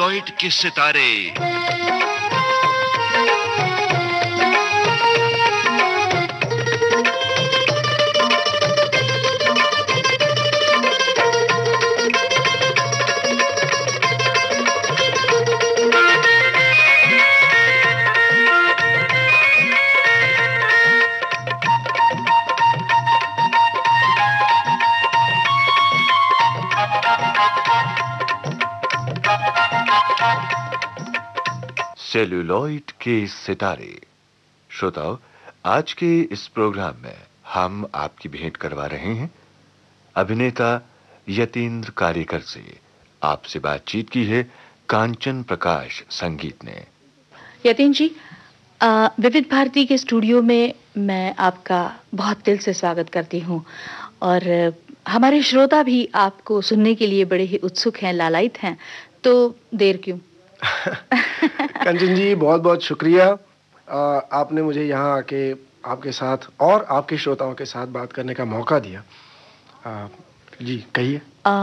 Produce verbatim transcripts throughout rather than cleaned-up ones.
Celluloid के सितारे। Celluloid के सितारे। श्रोताओ, आज के इस प्रोग्राम में हम आपकी भेंट करवा रहे हैं अभिनेता यतीन्द्र कारेकर से। आपसे बातचीत की है कांचन प्रकाश संगीत ने। यतीन्द्र जी, आ, विविध भारती के स्टूडियो में मैं आपका बहुत दिल से स्वागत करती हूँ और हमारे श्रोता भी आपको सुनने के लिए बड़े ही उत्सुक हैं, लालायित हैं, तो देर क्यों? कंचन जी, बहुत बहुत शुक्रिया। आपने मुझे यहाँ आके आपके साथ और आपके श्रोताओं के साथ बात करने का मौका दिया। आ, जी कहिए।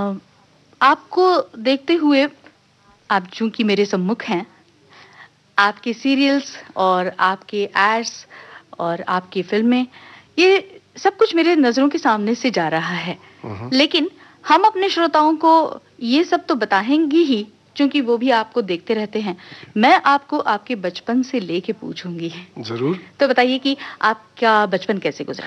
आपको देखते हुए, आप चूंकि मेरे सम्मुख हैं, आपके सीरियल्स और आपके एड्स और आपकी फिल्में, ये सब कुछ मेरे नजरों के सामने से जा रहा है। लेकिन हम अपने श्रोताओं को ये सब तो बताएंगे ही, क्योंकि वो भी आपको देखते रहते हैं। मैं आपको आपके बचपन से लेके पूछूंगी। जरूर। तो बताइए कि आपका बचपन कैसे गुजरा?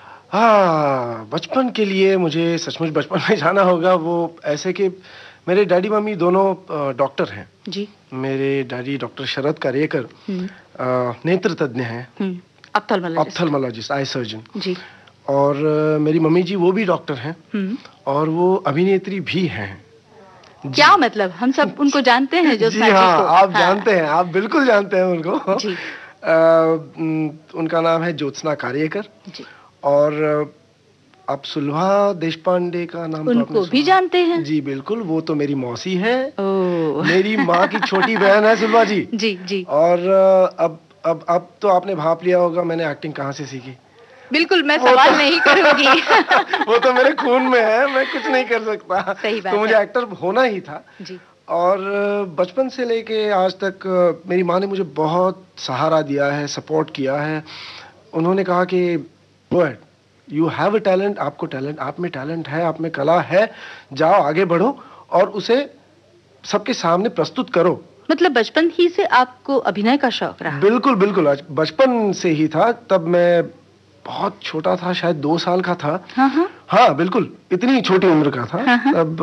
हाँ, बचपन के लिए मुझे सचमुच बचपन में जाना होगा। वो ऐसे कि मेरे डैडी मम्मी दोनों डॉक्टर हैं। जी। मेरे डैडी डॉक्टर शरद कारेकर नेत्र तज्ञ हैं, ऑप्थेल्मोलॉजिस्ट, आई सर्जन। जी। और मेरी मम्मी जी वो भी डॉक्टर हैं और वो अभिनेत्री भी हैं। क्या मतलब? हम सब उनको जानते हैं जो जी हाँ, को। आप हाँ। जानते हैं, आप बिल्कुल जानते हैं उनको। जी। आ, उनका नाम है ज्योत्सना कारेकर। जी। और आप सुलभा देशपांडे का नाम उनको तो भी जानते हैं? जी बिल्कुल, वो तो मेरी मौसी है, मेरी माँ की छोटी बहन है सुलभा जी। जी जी। और अब अब अब तो आपने भांप लिया होगा मैंने एक्टिंग कहाँ से सीखी। बिल्कुल, मैं सवाल तो, नहीं करूंगी। वो तो मेरे खून में है, मैं कुछ नहीं कर सकता। सही बात तो मुझे एक्टर होना ही था। जी। और बचपन से लेके आज तक मेरी माँ ने मुझे बहुत सहारा दिया है, सपोर्ट किया है। उन्होंने कहा कि यू हैव अ टैलेंट, आपको टैलेंट, आप में टैलेंट है, आप में कला है, जाओ आगे बढ़ो और उसे सबके सामने प्रस्तुत करो। मतलब बचपन ही से आपको अभिनय का शौक रहा? बिल्कुल बिल्कुल, बचपन से ही था। तब मैं बहुत छोटा था, शायद दो साल का था। हाँ हाँ। हाँ बिल्कुल, इतनी छोटी उम्र का था। हाँ हाँ। तब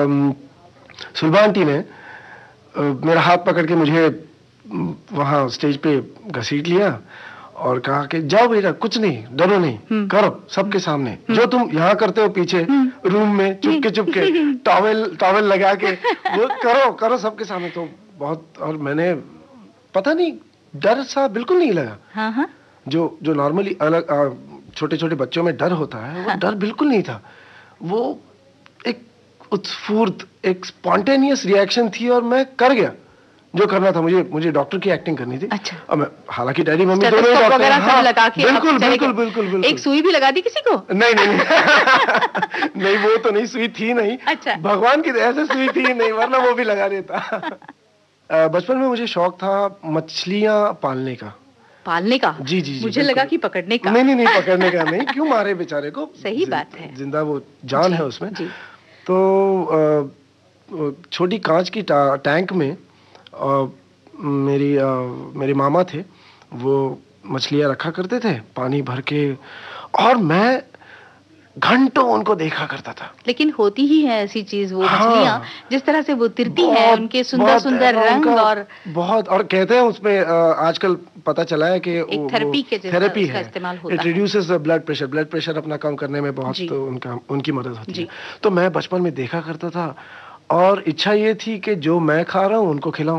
सुलभा आंटी ने आ, मेरा हाथ पकड़ के मुझे वहाँ स्टेज पे घसीट लिया और कहा कि जाओ बेटा, कुछ नहीं, डरो नहीं, करो सबके सामने जो तुम यहाँ करते हो पीछे रूम में चुपके चुपके टॉवेल टॉवेल लगा के, वो करो करो सबके सामने। तो बहुत, और मैंने पता नहीं, डर सा बिल्कुल नहीं लगा। हाँ हाँ। जो जो नॉर्मली अलग छोटे छोटे बच्चों में डर होता है, वो हाँ। डर बिल्कुल नहीं था। वो एक उत्स्फूर्त, एक स्पॉन्टेनियस रिएक्शन थी और मैं कर गया जो करना था। मुझे मुझे डॉक्टर की एक्टिंग करनी थी। अच्छा। और मैं, हालांकि डैडी मम्मी दोनों डॉक्टर हैं। हाँ, लगा के बिल्कुल बिल्कुल बिल्कुल बिल्कुल। एक सुई भी लगा दी किसी को? नहीं नहीं नहीं, नहीं वो तो नहीं, सुई थी नहीं। अच्छा। भगवान की दया से सुई थी नहीं, वरना वो भी लगा देता। बचपन में मुझे शौक था मछलियां पालने का। पालने का? जी जी, जी मुझे लगा कि पकड़ने का। नहीं नहीं नहीं, पकड़ने का नहीं, क्यों मारे बेचारे को। सही बात है, जिंदा वो जान है उसमें। जी। तो छोटी कांच की टैंक में आ, मेरी आ, मेरे मामा थे, वो मछलियां रखा करते थे पानी भर के, और मैं घंटों उनको देखा करता था। लेकिन होती ही है ऐसी चीज वो हाँ, मछलियां जिस तरह से वो तिरती हैं, उनके सुंदर सुंदर रंग, और बहुत, और कहते हैं उसमें आजकल पता चला है कि एक थेरेपी के थेरेपी है, इस्तेमाल होता है। It reduces blood pressure, blood pressure अपना कम करने में बहुत तो उनका उनकी मदद होती है। तो मैं बचपन में देखा करता था और इच्छा ये थी कि जो मैं खा रहा हूँ उनको खिलाऊं।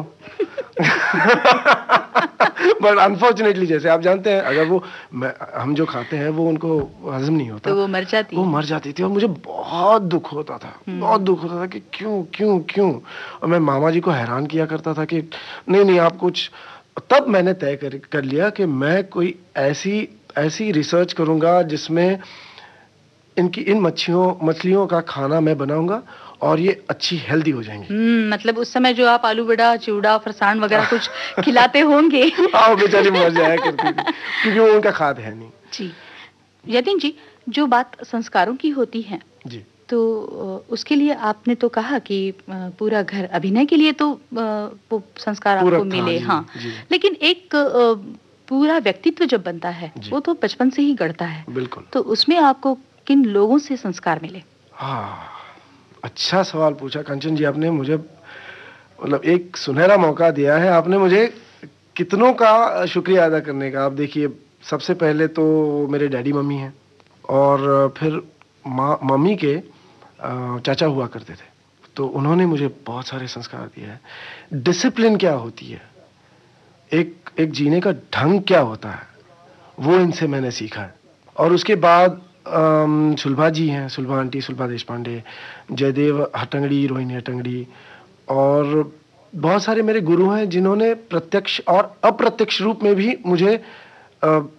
बट अनफॉर्चुनेटली, जैसे आप जानते हैं, अगर वो हम जो खाते हैं वो उनको हजम नहीं होता, तो वो मर जाती वो मर जाती थी। और मुझे बहुत दुख होता था, बहुत दुख होता था कि क्यों क्यों क्यों। और मैं मामा जी को हैरान किया करता था कि नहीं नहीं आप कुछ। तब मैंने तय कर, कर लिया कि मैं कोई ऐसी ऐसी रिसर्च करूंगा जिसमें इनकी इन मच्छियों मछलियों का खाना मैं बनाऊंगा और ये अच्छी हेल्दी हो जाएंगी। हम्म, मतलब उस समय जो आप आलू बड़ा, चिवड़ा, फरसान वगैरह कुछ खिलाते होंगे। आओ बेचारी मर जाया करती थी, क्योंकि वो उनका खाद है नहीं। जी यतीन जी, जो बात संस्कारों की होती है जी, तो उसके लिए आपने तो कहा कि पूरा घर अभिनय के लिए तो वो संस्कार आपको मिले, हाँ, लेकिन एक पूरा व्यक्तित्व जब बनता है वो तो बचपन से ही गढ़ता है। बिल्कुल। तो उसमें आपको किन लोगों से संस्कार मिले? हाँ, अच्छा सवाल पूछा कंचन जी आपने मुझे, मतलब एक सुनहरा मौका दिया है आपने मुझे, कितनों का शुक्रिया अदा करने का। आप देखिए, सबसे पहले तो मेरे डैडी मम्मी हैं, और फिर माँ मम्मी के चाचा हुआ करते थे, तो उन्होंने मुझे बहुत सारे संस्कार दिए हैं। डिसिप्लिन क्या होती है, एक एक जीने का ढंग क्या होता है, वो इनसे मैंने सीखा है। और उसके बाद सुलभा जी हैं, सुलभा आंटी, सुलभा देशपांडे, जयदेव हटंगड़ी, रोहिणी हटंगड़ी, और बहुत सारे मेरे गुरु हैं जिन्होंने प्रत्यक्ष और अप्रत्यक्ष रूप में भी मुझे आ, आ,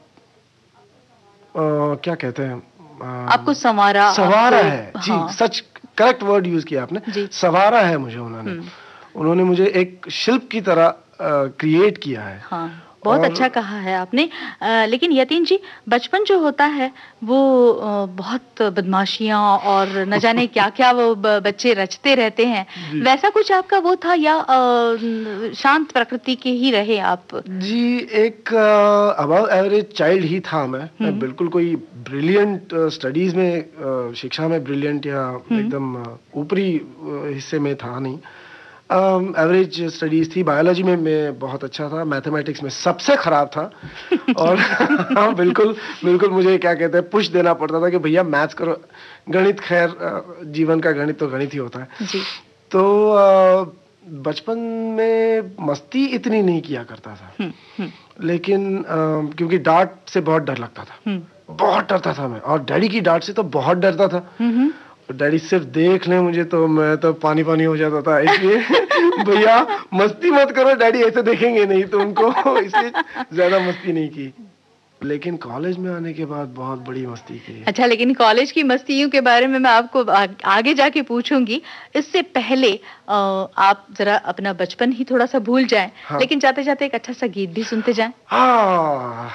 क्या कहते हैं, आ, आपको संवारा संवारा आपको, है। जी, हाँ। सच करेक्ट वर्ड यूज किया आपने, संवारा है मुझे उन्होंने। उन्होंने मुझे एक शिल्प की तरह क्रिएट किया है। हाँ, बहुत अच्छा कहा है आपने। आ, लेकिन यतीन जी, बचपन जो होता है वो आ, बहुत बदमाशियां और न जाने क्या क्या वो बच्चे रचते रहते हैं, वैसा कुछ आपका वो था या आ, शांत प्रकृति के ही रहे आप? जी, एक अबव एवरेज चाइल्ड ही था मैं, मैं बिल्कुल कोई ब्रिलियंट स्टडीज में, शिक्षा में ब्रिलियंट या एकदम ऊपरी हिस्से में था नहीं। एवरेज um, स्टडीज थी। बायोलॉजी में मैं बहुत अच्छा था, मैथमेटिक्स में सबसे खराब था। और हाँ, बिल्कुल बिल्कुल मुझे क्या कहते हैं, पुश देना पड़ता था कि भैया मैथ्स करो, गणित खैर जीवन का गणित तो गणित ही होता है जी। तो बचपन में मस्ती इतनी नहीं किया करता था, हुँ, हुँ. लेकिन आ, क्योंकि डांट से बहुत डर लगता था, बहुत डरता था मैं, और डैडी की डांट से तो बहुत डरता था। हुँ, डैडी सिर्फ देख ले मुझे तो मैं तो पानी पानी हो जाता था, इसलिए भैया मस्ती मत करो, डैडी ऐसे देखेंगे नहीं, तो उनको इसलिए ज्यादा मस्ती नहीं की। लेकिन कॉलेज में आने के बाद बहुत बड़ी मस्ती की। अच्छा, लेकिन कॉलेज की मस्तियों के बारे में मैं आपको आ, आगे जाके पूछूंगी। इससे पहले आ, आप जरा अपना बचपन ही थोड़ा सा भूल जाएं, हाँ। लेकिन जाते जाते एक अच्छा सा गीत भी सुनते जाएं। हाँ,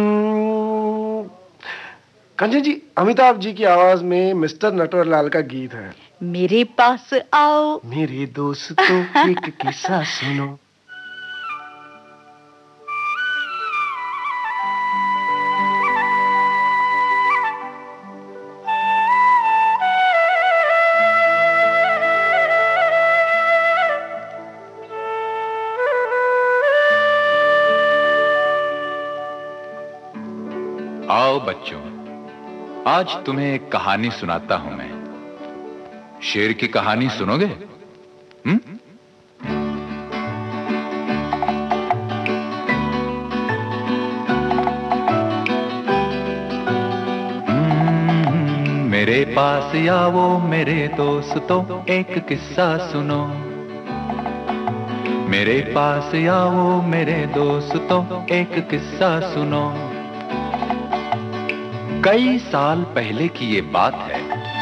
कंचन जी, अमिताभ जी की आवाज में मिस्टर नटवरलाल का गीत है, मेरे पास आओ मेरे दोस्तों एक किस्सा सुनो। आओ बच्चों, आज तुम्हें एक कहानी सुनाता हूं मैं। शेर की कहानी सुनोगे? हम्म? मेरे पास आओ मेरे दोस्तों एक किस्सा सुनो, मेरे पास आओ मेरे दोस्तों एक किस्सा सुनो। कई साल पहले की ये बात है।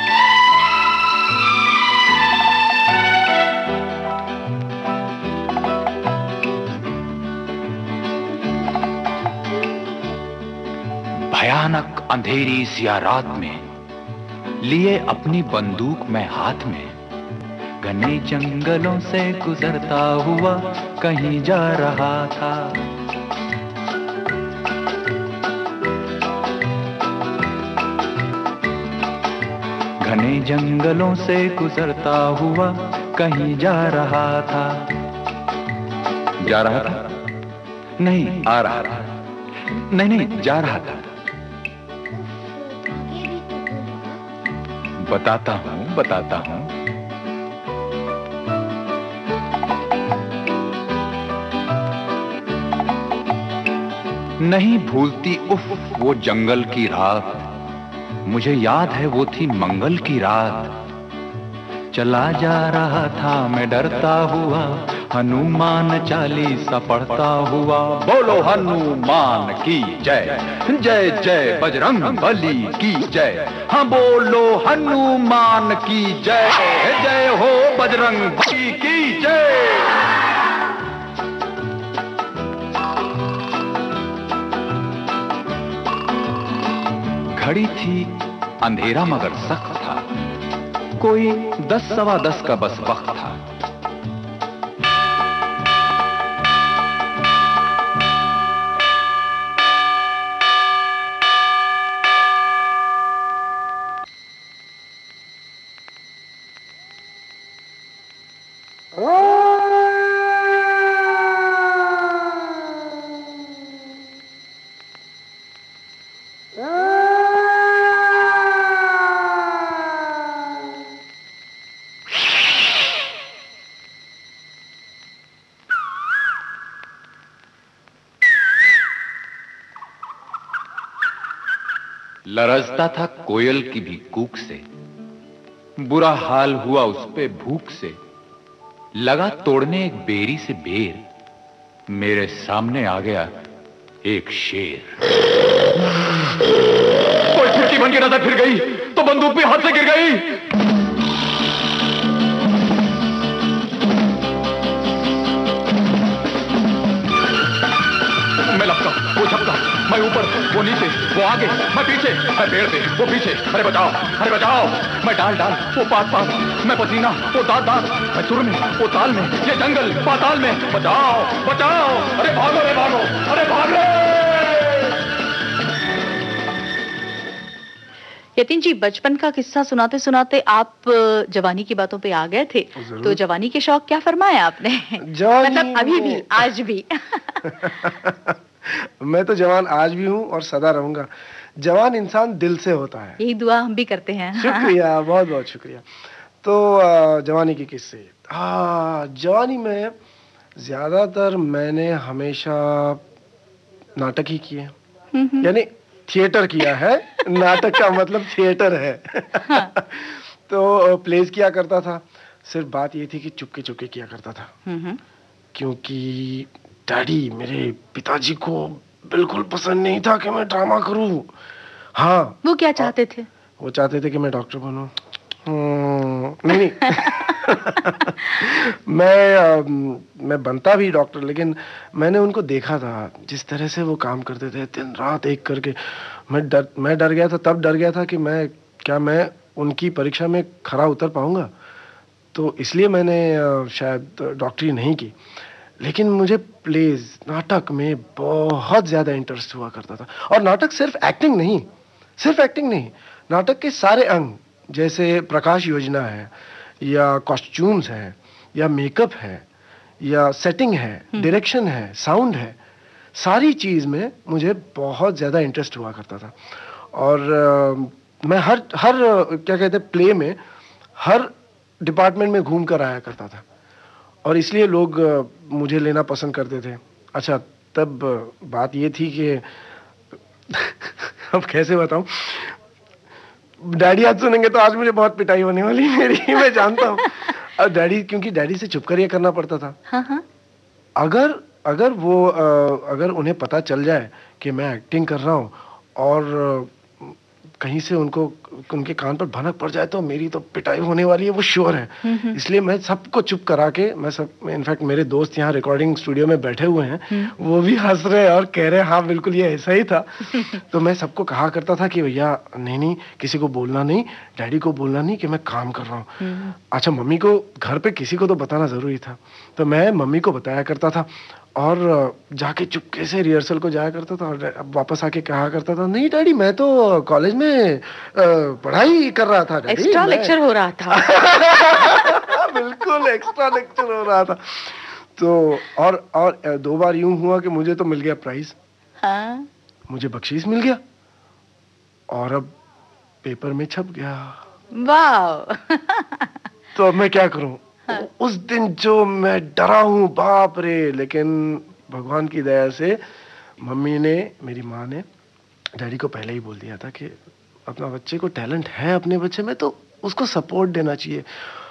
भयानक अंधेरी सी रात में लिए अपनी बंदूक में हाथ में, घने जंगलों से गुजरता हुआ कहीं जा रहा था। घने जंगलों से गुजरता हुआ कहीं जा रहा था। जा रहा था? नहीं, आ रहा था। नहीं नहीं, जा रहा था। बताता हूं बताता हूं। नहीं भूलती उफ वो जंगल की रात, मुझे याद है वो थी मंगल की रात। चला जा रहा था मैं डरता हुआ हनुमान चालीसा पढ़ता हुआ बोलो हनुमान की जय, जय जय बजरंग बली की जय, हाँ बोलो हनुमान की जय, जय हो बजरंग बली की जय। घड़ी थी अंधेरा मगर सख्त था, कोई दस सवा दस का बस वक्त था। लरजता था कोयल की भी कूक से, बुरा हाल हुआ उस पे भूख से, लगा तोड़ने एक बेरी से बेर, मेरे सामने आ गया एक शेर। कोई खिड़की बन के नजर फिर गई तो बंदूक भी हाथ से गिर गई। मैं लपका, वो झपका, मैं ऊपर, वो नीचे, वो आगे, मैं पीछे, मैं पेड़ पे, वो पीछे, अरे बचाओ, अरे बचाओ, मैं डाल डाल, वो पात पात, मैं पसीना, वो दांत दांत, मैं सुर में, वो ताल में, ये जंगल पाताल में, बचाओ, बचाओ, अरे भागो, अरे भागो, अरे भागो। यतीन जी, बचपन का किस्सा सुनाते सुनाते आप जवानी की बातों पे आ गए थे, तो जवानी के शौक क्या फरमाया आपने? मतलब अभी भी, आज भी। मैं तो जवान आज भी हूँ और सदा रहूंगा। जवान इंसान दिल से होता है। यही दुआ हम भी करते हैं। शुक्रिया, बहुत बहुत शुक्रिया। तो जवानी की किस्से, हाँ, जवानी में ज्यादातर मैंने हमेशा नाटक ही किए, यानी थिएटर किया है। नाटक का मतलब थिएटर है। हाँ। तो प्लेस किया करता था। सिर्फ बात ये थी कि चुपके चुपके किया करता था, क्योंकि डैडी, मेरे पिताजी को बिल्कुल पसंद नहीं था कि मैं ड्रामा करूं। हाँ। वो क्या चाहते थे? वो चाहते थे कि मैं डॉक्टर बनूं। नहीं नहीं। मैं आ, मैं बनता भी डॉक्टर, लेकिन मैंने उनको देखा था जिस तरह से वो काम करते थे दिन रात एक करके। मैं डर मैं डर गया था, तब डर गया था कि मैं क्या मैं उनकी परीक्षा में खरा उतर पाऊंगा। तो इसलिए मैंने आ, शायद डॉक्टरी नहीं की। लेकिन मुझे प्लेज, नाटक में बहुत ज्यादा इंटरेस्ट हुआ करता था। और नाटक सिर्फ एक्टिंग नहीं, सिर्फ एक्टिंग नहीं, नाटक के सारे अंग, जैसे प्रकाश योजना है, या कॉस्ट्यूम्स है, या मेकअप है, या सेटिंग है, डायरेक्शन है, साउंड है, सारी चीज में मुझे बहुत ज्यादा इंटरेस्ट हुआ करता था। और आ, मैं हर हर क्या कहते हैं प्ले में हर डिपार्टमेंट में घूम कर आया करता था, और इसलिए लोग मुझे लेना पसंद करते थे। अच्छा, तब बात ये थी कि अब कैसे बताऊं, डैडी आज सुनेंगे तो आज मुझे बहुत पिटाई होने वाली मेरी, मैं जानता हूँ। और डैडी, क्योंकि डैडी से छुप कर ये करना पड़ता था। हाँ हाँ। अगर अगर वो अगर उन्हें पता चल जाए कि मैं एक्टिंग कर रहा हूँ और कहीं से उनको उनके कान पर भनक पड़ जाए तो मेरी तो पिटाई होने वाली है, वो श्योर है। इसलिए मैं सबको चुप करा के, मैं सब, इनफैक्ट मेरे दोस्त यहाँ रिकॉर्डिंग स्टूडियो में बैठे हुए हैं, वो भी हंस रहे हैं और कह रहे हैं हाँ बिल्कुल ये ऐसा ही था। तो मैं सबको कहा करता था कि भैया नहीं नहीं, किसी को बोलना नहीं, डैडी को बोलना नहीं कि मैं काम कर रहा हूँ। अच्छा, मम्मी को घर पे किसी को तो बताना जरूरी था, तो मैं मम्मी को बताया करता था और जाके चुपके से रिहर्सल को जाया करता था और वापस आके कहा करता था, नहीं डैडी मैं तो कॉलेज में पढ़ाई कर रहा था, डैडी एक्स्ट्रा लेक्चर हो रहा था। बिल्कुल एक्स्ट्रा लेक्चर हो रहा था। तो और और दो बार यूं हुआ कि मुझे तो मिल गया प्राइज। हाँ। मुझे बख्शीश मिल गया और अब पेपर में छप गया। वाह। तो अब मैं क्या करूं? हाँ। उस दिन जो मैं डरा हूं, बाप रे। लेकिन भगवान की दया से मम्मी ने, मेरी माँ ने डैडी को पहले ही बोल दिया था कि अपना बच्चे को टैलेंट है, अपने बच्चे में, तो उसको सपोर्ट देना चाहिए।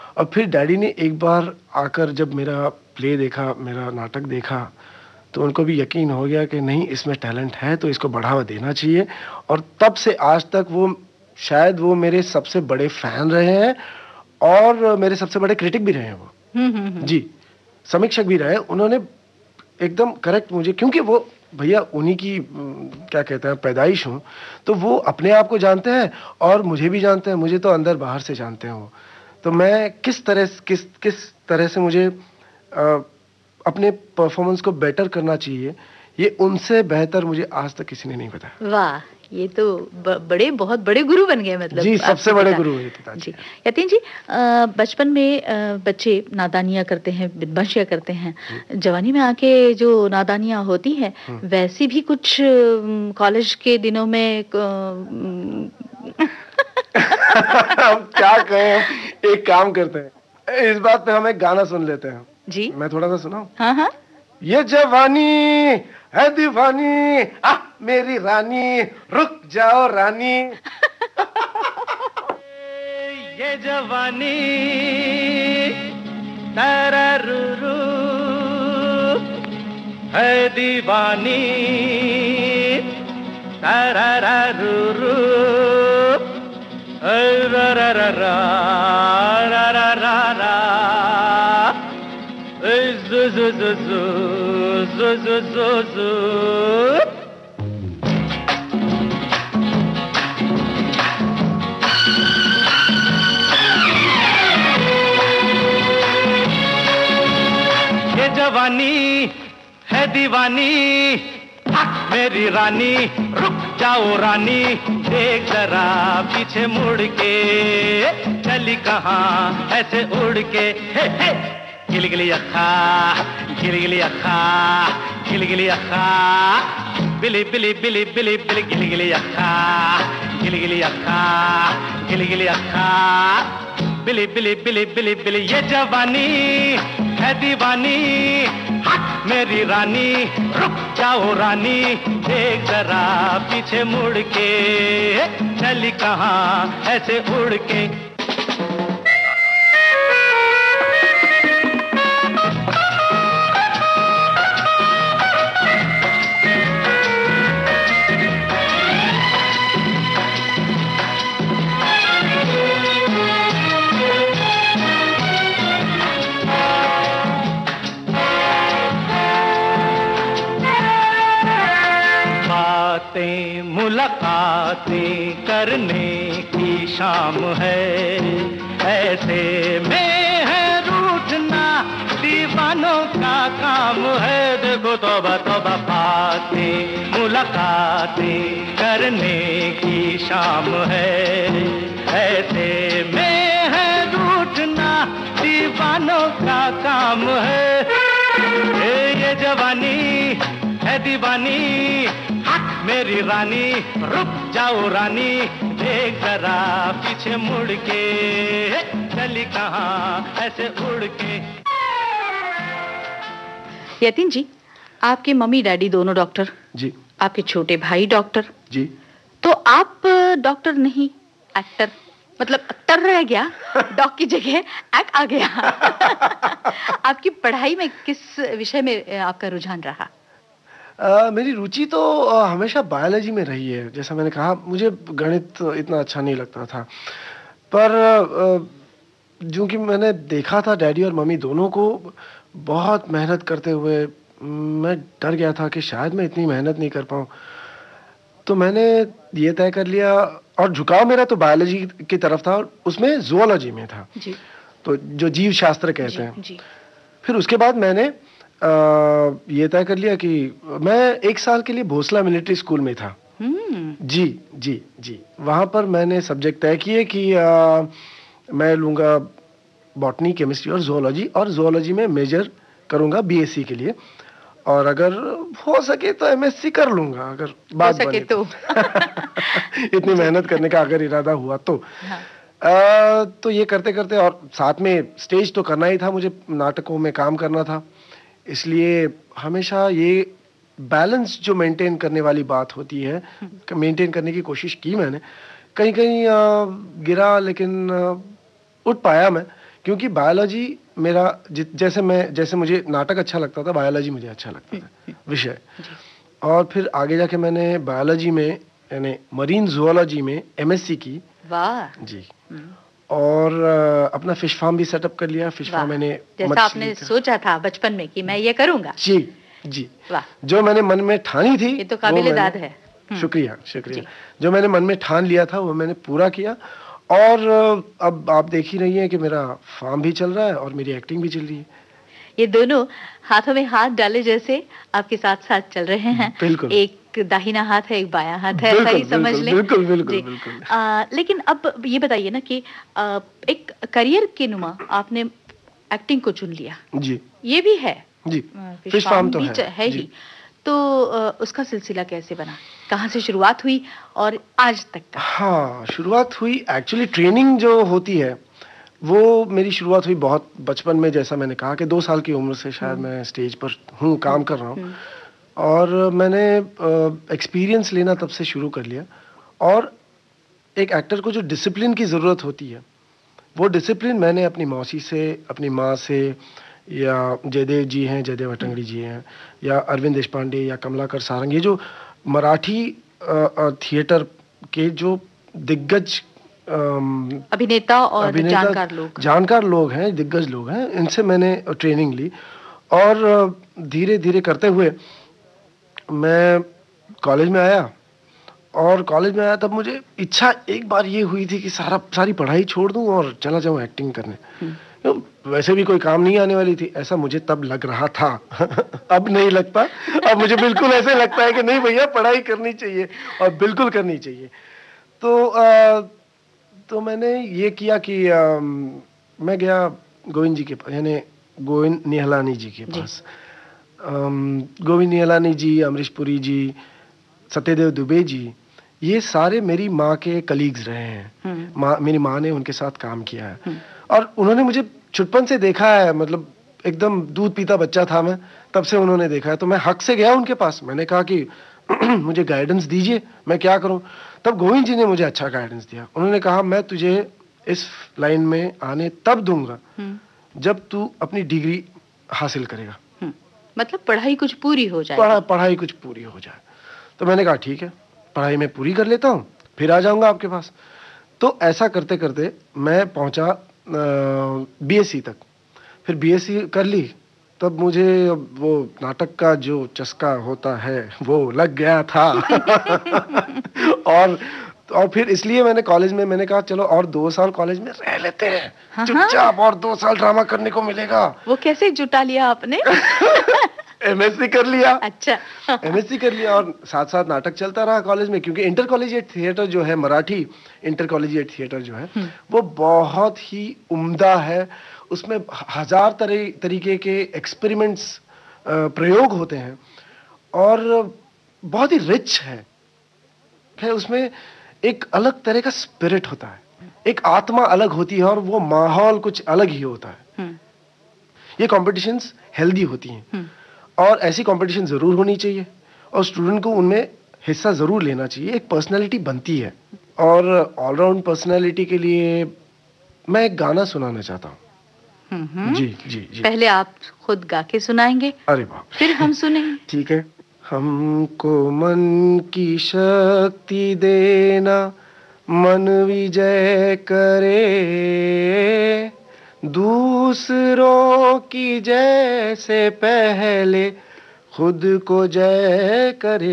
और फिर डैडी ने एक बार आकर जब मेरा प्ले देखा, मेरा नाटक देखा, तो उनको भी यकीन हो गया कि नहीं, इसमें टैलेंट है तो इसको बढ़ावा देना चाहिए। और तब से आज तक वो शायद वो मेरे सबसे बड़े फैन रहे हैं और मेरे सबसे बड़े क्रिटिक भी रहे हैं वो। जी, समीक्षक भी रहे। उन्होंने एकदम करेक्ट मुझे, क्योंकि वो भैया उन्हीं की क्या कहते हैं पैदाइश हूँ, तो वो अपने आप को जानते हैं और मुझे भी जानते हैं, मुझे तो अंदर बाहर से जानते हैं वो। तो मैं किस तरह किस किस तरह से मुझे आ, अपने परफॉर्मेंस को बेटर करना चाहिए, ये उनसे बेहतर मुझे आज तक किसी ने नहीं बताया। वाह, ये तो ब, बड़े बहुत बड़े गुरु बन गए मतलब। जी, सबसे बड़े गुरु है पिताजी। जी यतीन जी, बचपन में आ, बच्चे नादानियां करते हैं, बदमाशियां करते हैं, जवानी में आके जो नादानियां होती हैं वैसी भी कुछ कॉलेज के दिनों में हम क्या कहें, एक काम करते हैं, इस बात पे हम एक गाना सुन लेते हैं। जी, मैं थोड़ा सा सुनाऊं? हाँ हाँ। ये जवानी है दीवानी, आ मेरी रानी, रुक जाओ रानी। ये जवानी तररुरु है दीवानी, तररुरु ररररा ररररा zu zu zu zu zu zu zu ये जवानी है दीवानी, मेरी रानी, रुक जाओ रानी, देख जरा पीछे मुड़ के, चली कहाँ ऐसे उड़ के। हे हे गिली गिली अखा, गिली गिली अखा, गिली गिली अखा, बिली बिली बिली बिली बिली गिली गिली अखा, गिली गिली अखा, गिली गिली अखा, बिली बिली बिली बिली बिली। ये जवानी है दीवानी, हट मेरी रानी, रुक जाओ रानी, देख जरा पीछे मुड़ के, चली कहाँ ऐसे उड़ के। मुलाकातें करने की शाम है, ऐसे में है रूठना दीवानों का काम है। देखो तौबा तौबा, बातें मुलाकातें करने की शाम है, ऐसे में है रूठना दीवानों का काम है। ये जवानी है दीवानी, मेरी रानी, रुक जाओ रानी, देख जरा पीछे मुड़ के, चली कहाँ ऐसे उड़ के। यतीन जी, आपके मम्मी डैडी दोनों डॉक्टर, जी, आपके छोटे भाई डॉक्टर, जी, तो आप डॉक्टर नहीं एक्टर, मतलब एक्टर रह गया, डॉक की जगह एक्ट आ गया। आपकी पढ़ाई में किस विषय में आपका रुझान रहा? Uh, मेरी रुचि तो uh, हमेशा बायोलॉजी में रही है। जैसा मैंने कहा, मुझे गणित इतना अच्छा नहीं लगता था, पर uh, जो कि मैंने देखा था डैडी और मम्मी दोनों को बहुत मेहनत करते हुए, मैं डर गया था कि शायद मैं इतनी मेहनत नहीं कर पाऊँ। तो मैंने ये तय कर लिया, और झुकाव मेरा तो बायोलॉजी की तरफ था, उसमें ज़ूलॉजी में था जी। तो जो जीव शास्त्र कहते जी, हैं। जी। फिर उसके बाद मैंने आ, ये तय कर लिया कि मैं एक साल के लिए भोसला मिलिट्री स्कूल में था। जी जी जी वहाँ पर मैंने सब्जेक्ट तय किए कि आ, मैं लूँगा बॉटनी, केमिस्ट्री और ज़ूलॉजी, और ज़ूलॉजी में मेजर करूँगा बीएससी के लिए, और अगर हो सके तो एमएससी कर लूँगा, अगर बात हो सके तो। इतनी मेहनत करने का अगर इरादा हुआ तो। हाँ। आ, तो ये करते करते, और साथ में स्टेज तो करना ही था, मुझे नाटकों में काम करना था, इसलिए हमेशा ये बैलेंस जो मेंटेन करने वाली बात होती है, मेंटेन करने की कोशिश की मैंने। कहीं कहीं आ, गिरा, लेकिन आ, उठ पाया मैं, क्योंकि बायोलॉजी मेरा जैसे मैं जैसे मुझे नाटक अच्छा लगता था, बायोलॉजी मुझे अच्छा लगता था विषय। और फिर आगे जाके मैंने बायोलॉजी में यानी मरीन ज़ूलॉजी में एमएससी की। वाह जी। और uh, अपना फिश फार्म भी सेटअप कर लिया। फिश फार्म मैंने जैसा आपने सोचा था बचपन में कि मैं ये करूंगा। जी जी। वाह। जो मैंने मन में ठानी थी, ये तो काबिले दाद है। शुक्रिया शुक्रिया। जो मैंने मन में ठान लिया था वो मैंने पूरा किया। और अब आप देख ही रही हैं कि मेरा फार्म भी चल रहा है और मेरी एक्टिंग भी चल रही है। ये दोनों हाथों में हाथ डाले जैसे आपके साथ साथ चल रहे हैं। बिल्कुल। एक दाहिना हाथ है, एक बायां हाथ है, सही समझ लें। बिल्कुल बिल्कुल बिल्कुल। आ, लेकिन अब ये बताइए ना कि आ, एक करियर के नुमा आपने एक्टिंग को चुन लिया। जी। ये भी है जी। फिश फार्म तो है, है ही। तो आ, उसका सिलसिला कैसे बना, कहाँ से शुरुआत हुई और आज तक का? हाँ, शुरुआत हुई एक्चुअली ट्रेनिंग जो होती है वो मेरी शुरुआत हुई बहुत बचपन में। जैसा मैंने कहा कि दो साल की उम्र से शायद मैं स्टेज पर हूँ, काम कर रहा हूँ। और मैंने एक्सपीरियंस लेना तब से शुरू कर लिया। और एक एक्टर को जो डिसिप्लिन की ज़रूरत होती है वो डिसिप्लिन मैंने अपनी मौसी से, अपनी माँ से, या जयदेव जी हैं, जयदेव अटंगड़ी जी हैं, या अरविंद देशपांडे या कमलाकर सारंग, ये जो मराठी थिएटर के जो दिग्गज अभिनेता और अभिनेता, जानकार लोग जानकार लोग हैं, दिग्गज लोग हैं, इनसे मैंने ट्रेनिंग ली। और धीरे धीरे करते हुए मैं कॉलेज में आया। और कॉलेज में आया तब मुझे इच्छा एक बार ये हुई थी कि सारा सारी पढ़ाई छोड़ दूं और चला जाऊं एक्टिंग करने। वैसे भी कोई काम नहीं आने वाली थी, ऐसा मुझे तब लग रहा था। अब नहीं लगता। अब मुझे बिल्कुल ऐसे लगता है कि नहीं भैया, पढ़ाई करनी चाहिए और बिल्कुल करनी चाहिए। तो आ, तो मैंने ये किया कि आ, मैं गया गोविंद जी के पास, यानी गोविंद निहलानी जी के पास। गोविंद निहलानी जी, अमरीश पुरी जी, सत्यदेव दुबे जी, ये सारे मेरी माँ के कलीग्स रहे हैं। माँ, मेरी माँ ने उनके साथ काम किया है और उन्होंने मुझे छुटपन से देखा है। मतलब एकदम दूध पीता बच्चा था मैं, तब से उन्होंने देखा है। तो मैं हक से गया उनके पास। मैंने कहा कि मुझे गाइडेंस दीजिए, मैं क्या करूं। तब गोविंद जी ने मुझे अच्छा गाइडेंस दिया। उन्होंने कहा मैं तुझे इस लाइन में आने तब दूंगा जब तू अपनी डिग्री हासिल करेगा। मतलब पढ़ाई कुछ पूरी हो जाए। पढ़ा, पढ़ाई कुछ पूरी हो जाए। तो मैंने कहा ठीक है, पढ़ाई मैं पूरी कर लेता हूँ, फिर आ जाऊंगा आपके पास। तो ऐसा करते करते मैं पहुंचा बीएससी तक। फिर बीएससी कर ली। तब मुझे वो नाटक का जो चस्का होता है वो लग गया था। और और फिर इसलिए मैंने कॉलेज में मैंने कहा चलो और दो साल कॉलेज में रह लेते हैं, हाँ चुपचाप, और दो साल ड्रामा करने को मिलेगा। वो कैसे जुटा लिया आपने? एमएससी कर लिया। अच्छा। एमएससी कर लिया और साथ साथ नाटक चलता रहा कॉलेज में। क्योंकि इंटर कॉलेजिएट थिएटर जो है, मराठी इंटर कॉलेजिएट थिएटर जो है, वो बहुत ही उम्दा है। उसमें हजार तरह तरीके के एक्सपेरिमेंट्स, प्रयोग होते हैं और बहुत ही रिच है। है उसमें एक अलग तरह का स्पिरिट होता है, एक आत्मा अलग होती है और वो माहौल कुछ अलग ही होता है। ये कॉम्पिटिशन्स हेल्दी होती हैं और ऐसी कंपटीशन जरूर होनी चाहिए और स्टूडेंट को उनमें हिस्सा जरूर लेना चाहिए। एक पर्सनालिटी बनती है। और ऑलराउंड पर्सनालिटी के लिए मैं एक गाना सुनाना चाहता हूँ। जी जी जी। पहले आप खुद गा के सुनाएंगे? अरे बाप, फिर हम सुनेंगे। ठीक है। हमको मन की शक्ति देना, मन विजय करे, दूसरों की जय से पहले खुद को जय करे।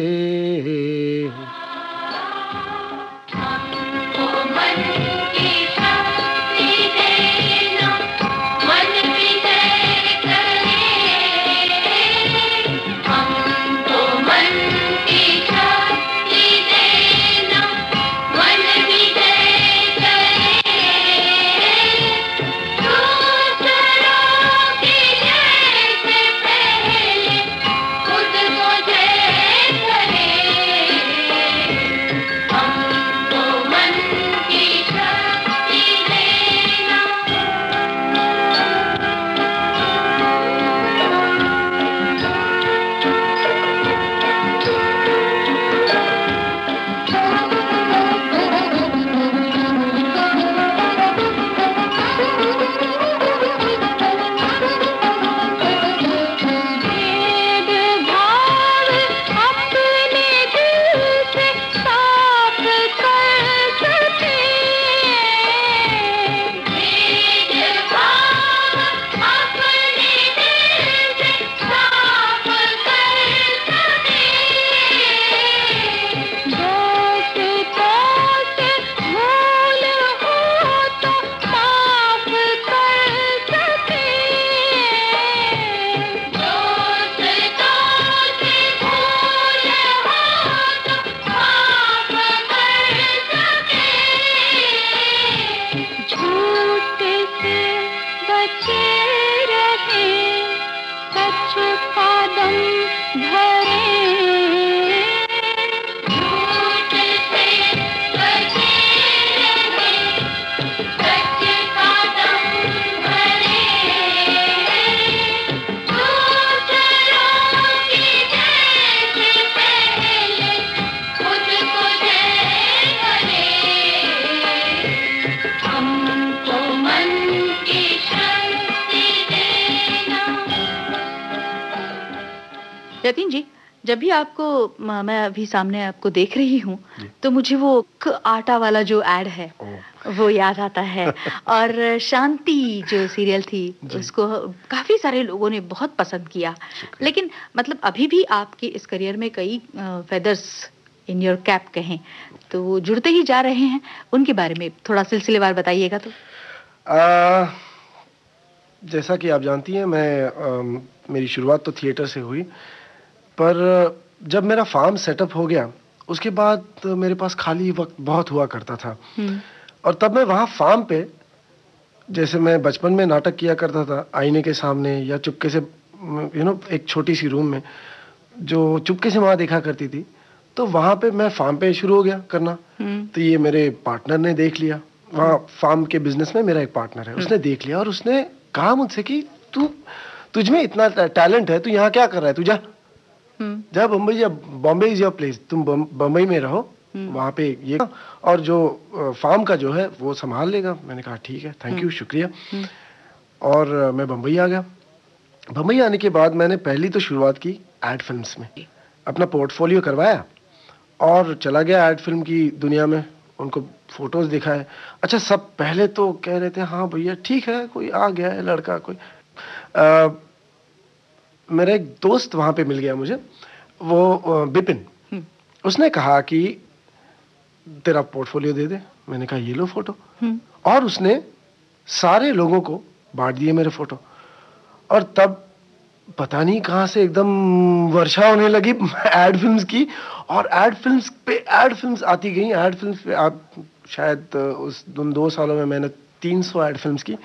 यतीन जी, जब भी आपको मैं अभी सामने आपको देख रही हूँ तो मुझे वो आटा वाला जो एड है वो याद आता है। और शांति जो सीरियल थी उसको काफी सारे लोगों ने बहुत पसंद किया। लेकिन मतलब अभी भी आपके इस करियर में कई फेदर्स इन योर कैप कहें तो वो जुड़ते ही जा रहे हैं, उनके बारे में थोड़ा सिलसिलेवार बताइएगा। तो आ, जैसा कि आप जानती हैं, मैं आ, मेरी शुरुआत तो थिएटर से हुई, पर जब मेरा फार्म सेटअप हो गया उसके बाद तो मेरे पास खाली वक्त बहुत हुआ करता था। और तब मैं वहाँ फार्म पे, जैसे मैं बचपन में नाटक किया करता था आईने के सामने या चुपके से, यू नो, एक छोटी सी रूम में जो चुपके से वहाँ देखा करती थी, तो वहाँ पे मैं फार्म पे शुरू हो गया करना। तो ये मेरे पार्टनर ने देख लिया, वहाँ फार्म के बिजनेस में मेरा एक पार्टनर है, उसने देख लिया और उसने कहा मुझसे कि तू तुझ में इतना टैलेंट है, तू यहाँ क्या कर रहा है, तू जा जा बम्बई, या बॉम्बे इज योर प्लेस, तुम बम्बई में रहो, वहाँ पे ये और जो फार्म का जो है वो संभाल लेगा। मैंने कहा ठीक है, थैंक यू, शुक्रिया। और मैं बम्बई आ गया। बम्बई आने के बाद मैंने पहली तो शुरुआत की एड फिल्म्स में, अपना पोर्टफोलियो करवाया और चला गया एड फिल्म की दुनिया में, उनको फोटोज दिखाए। अच्छा, सब पहले तो कह रहे थे हाँ भैया ठीक है, कोई आ गया है लड़का कोई। आ, मेरा एक दोस्त वहां पे मिल गया मुझे, वो बिपिन, उसने कहा कि तेरा पोर्टफोलियो दे दे। मैंने कहा ये लो फोटो, और उसने सारे लोगों को बांट दिए मेरे फोटो। और तब पता नहीं कहां से एकदम वर्षा होने लगी एड फिल्म्स की, और एड फिल्म्स पे एड फिल्म्स आती गई। एड फिल्म्स पे आप शायद उस उन दो सालों में मैंने तीन सौ एड फिल्म्स की।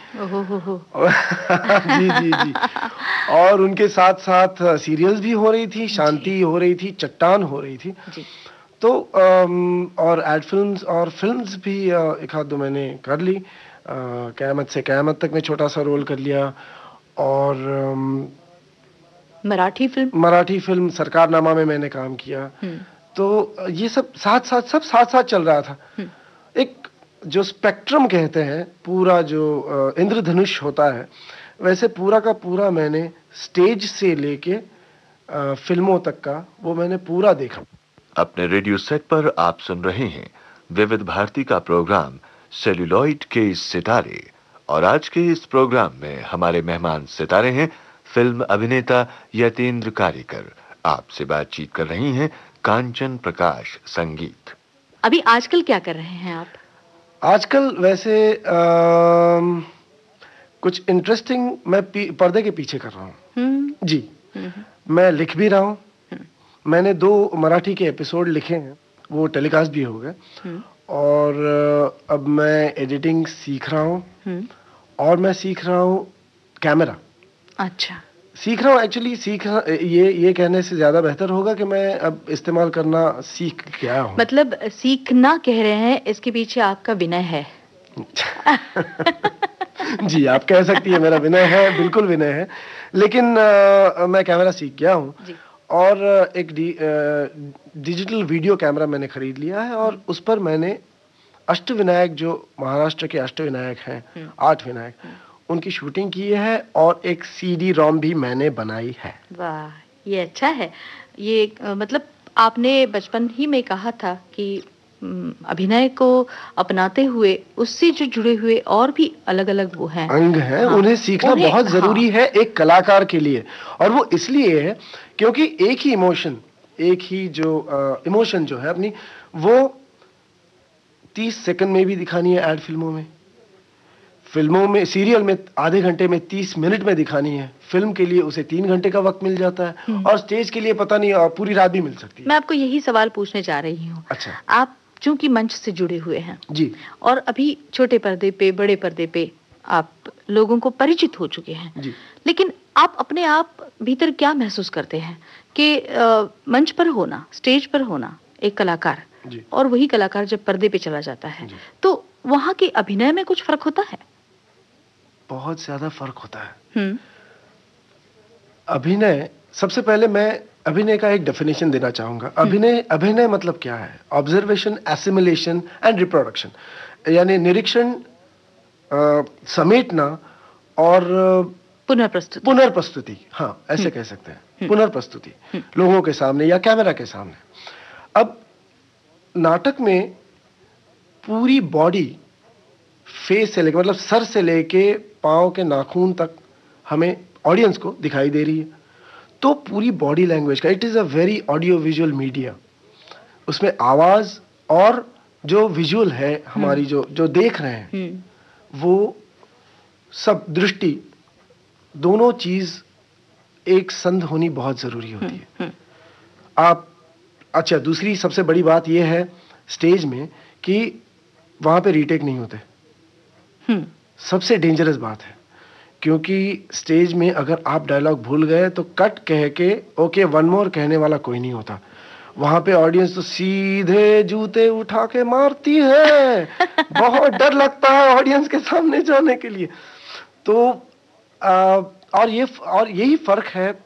जी जी जी। और उनके साथ साथ सीरियल्स भी हो रही थी, शांति हो रही थी, चट्टान हो रही थी जी। तो और एड फिल्म्स और फिल्म्स भी एक आध दो मैंने कर ली। क़यामत से क़यामत तक में छोटा सा रोल कर लिया। और मराठी फिल्म मराठी फिल्म सरकारनामा में मैंने काम किया। तो ये सब साथ साथ सब साथ साथ चल रहा था। एक जो स्पेक्ट्रम कहते हैं, पूरा जो इंद्रधनुष होता है, वैसे पूरा का पूरा मैंने स्टेज से लेके फिल्मों तक का वो मैंने पूरा देखा। अपने रेडियो सेट पर आप सुन रहे हैं विविध भारती का प्रोग्राम सेल्यूलॉइड के सितारे, और आज के इस प्रोग्राम में हमारे मेहमान सितारे हैं फिल्म अभिनेता यतीन्द्र कारीकर। आपसे बातचीत कर रही हैं कांचन प्रकाश संगीत। अभी आजकल क्या कर रहे हैं आप? आजकल वैसे आ, कुछ इंटरेस्टिंग मैं पर्दे के पीछे कर रहा हूँ जी। मैं लिख भी रहा हूँ। मैंने दो मराठी के एपिसोड लिखे हैं, वो टेलीकास्ट भी हो गए। और अब मैं एडिटिंग सीख रहा हूँ, और मैं सीख रहा हूँ कैमरा। अच्छा, सीख रहा हूँ एक्चुअली। सीख ये ये कहने से ज्यादा बेहतर होगा कि मैं अब इस्तेमाल करना सीख गया हूँ। मतलब सीखना कह रहे हैं, इसके पीछे आपका विनय है। जी, आप कह सकती है मेरा विनय है, बिल्कुल विनय है। लेकिन आ, मैं कैमरा सीख गया हूँ, और एक डी, डिजिटल वीडियो कैमरा मैंने खरीद लिया है, और उस पर मैंने अष्टविनायक, जो महाराष्ट्र के अष्टविनायक हैं, आठ विनायक, उनकी शूटिंग की है, और एक सीडी रोम भी मैंने बनाई है। वाह, ये अच्छा है। ये मतलब आपने बचपन ही में कहा था कि अभिनय को अपनाते हुए उससे जो जुड़े हुए और भी अलग अलग वो हैं, अंग हैं, हाँ, उन्हें सीखना उन्हें, बहुत जरूरी हाँ, है एक कलाकार के लिए। और वो इसलिए है क्योंकि एक ही इमोशन, एक ही जो इमोशन जो है अपनी, वो तीस सेकंड में भी दिखानी है एड फिल्मों में, फिल्मों में, सीरियल में आधे घंटे में, तीस मिनट में दिखानी है। फिल्म के लिए उसे तीन घंटे का वक्त मिल जाता है, और स्टेज के लिए पता नहीं पूरी रात भी मिल सकती है। मैं आपको यही सवाल पूछने जा रही हूँ। अच्छा, आप चूंकि मंच से जुड़े हुए हैं जी, और अभी छोटे पर्दे पे, बड़े पर्दे पे आप लोगों को परिचित हो चुके हैं जी, लेकिन आप अपने आप भीतर क्या महसूस करते हैं कि मंच पर होना, स्टेज पर होना एक कलाकार, और वही कलाकार जब पर्दे पे चला जाता है तो वहाँ के अभिनय में कुछ फर्क होता है? बहुत ज्यादा फर्क होता है। अभिनय, सबसे पहले मैं अभिनय का एक डेफिनेशन देना चाहूंगा। अभिनय अभिनय मतलब क्या है? ऑब्जर्वेशन, एसिमिलेशन एंड रिप्रोडक्शन, यानी निरीक्षण, समेटना और पुनर्प्रस्तुति। पुनर्प्रस्तुति हाँ, ऐसे कह सकते हैं। पुनर्प्रस्तुति, लोगों के सामने या कैमरा के सामने। अब नाटक में पूरी बॉडी, फेस से लेकर, मतलब सर से लेके पांव के नाखून तक हमें ऑडियंस को दिखाई दे रही है। तो पूरी बॉडी लैंग्वेज का, it is a very audio visual media. उसमें आवाज और जो विजुअल है हमारी, जो जो देख रहे हैं, वो सब दृष्टि, दोनों चीज एक संध होनी बहुत जरूरी होती है। आप, अच्छा, दूसरी सबसे बड़ी बात यह है स्टेज में कि वहां पे रीटेक नहीं होते। सबसे डेंजरस बात है, क्योंकि स्टेज में अगर आप डायलॉग भूल गए तो कट कह के ओके वन मोर कहने वाला कोई नहीं होता। वहां पे ऑडियंस तो सीधे जूते उठा के मारती है। बहुत डर लगता है ऑडियंस के सामने जाने के लिए। तो आ, और ये और यही फर्क है आ,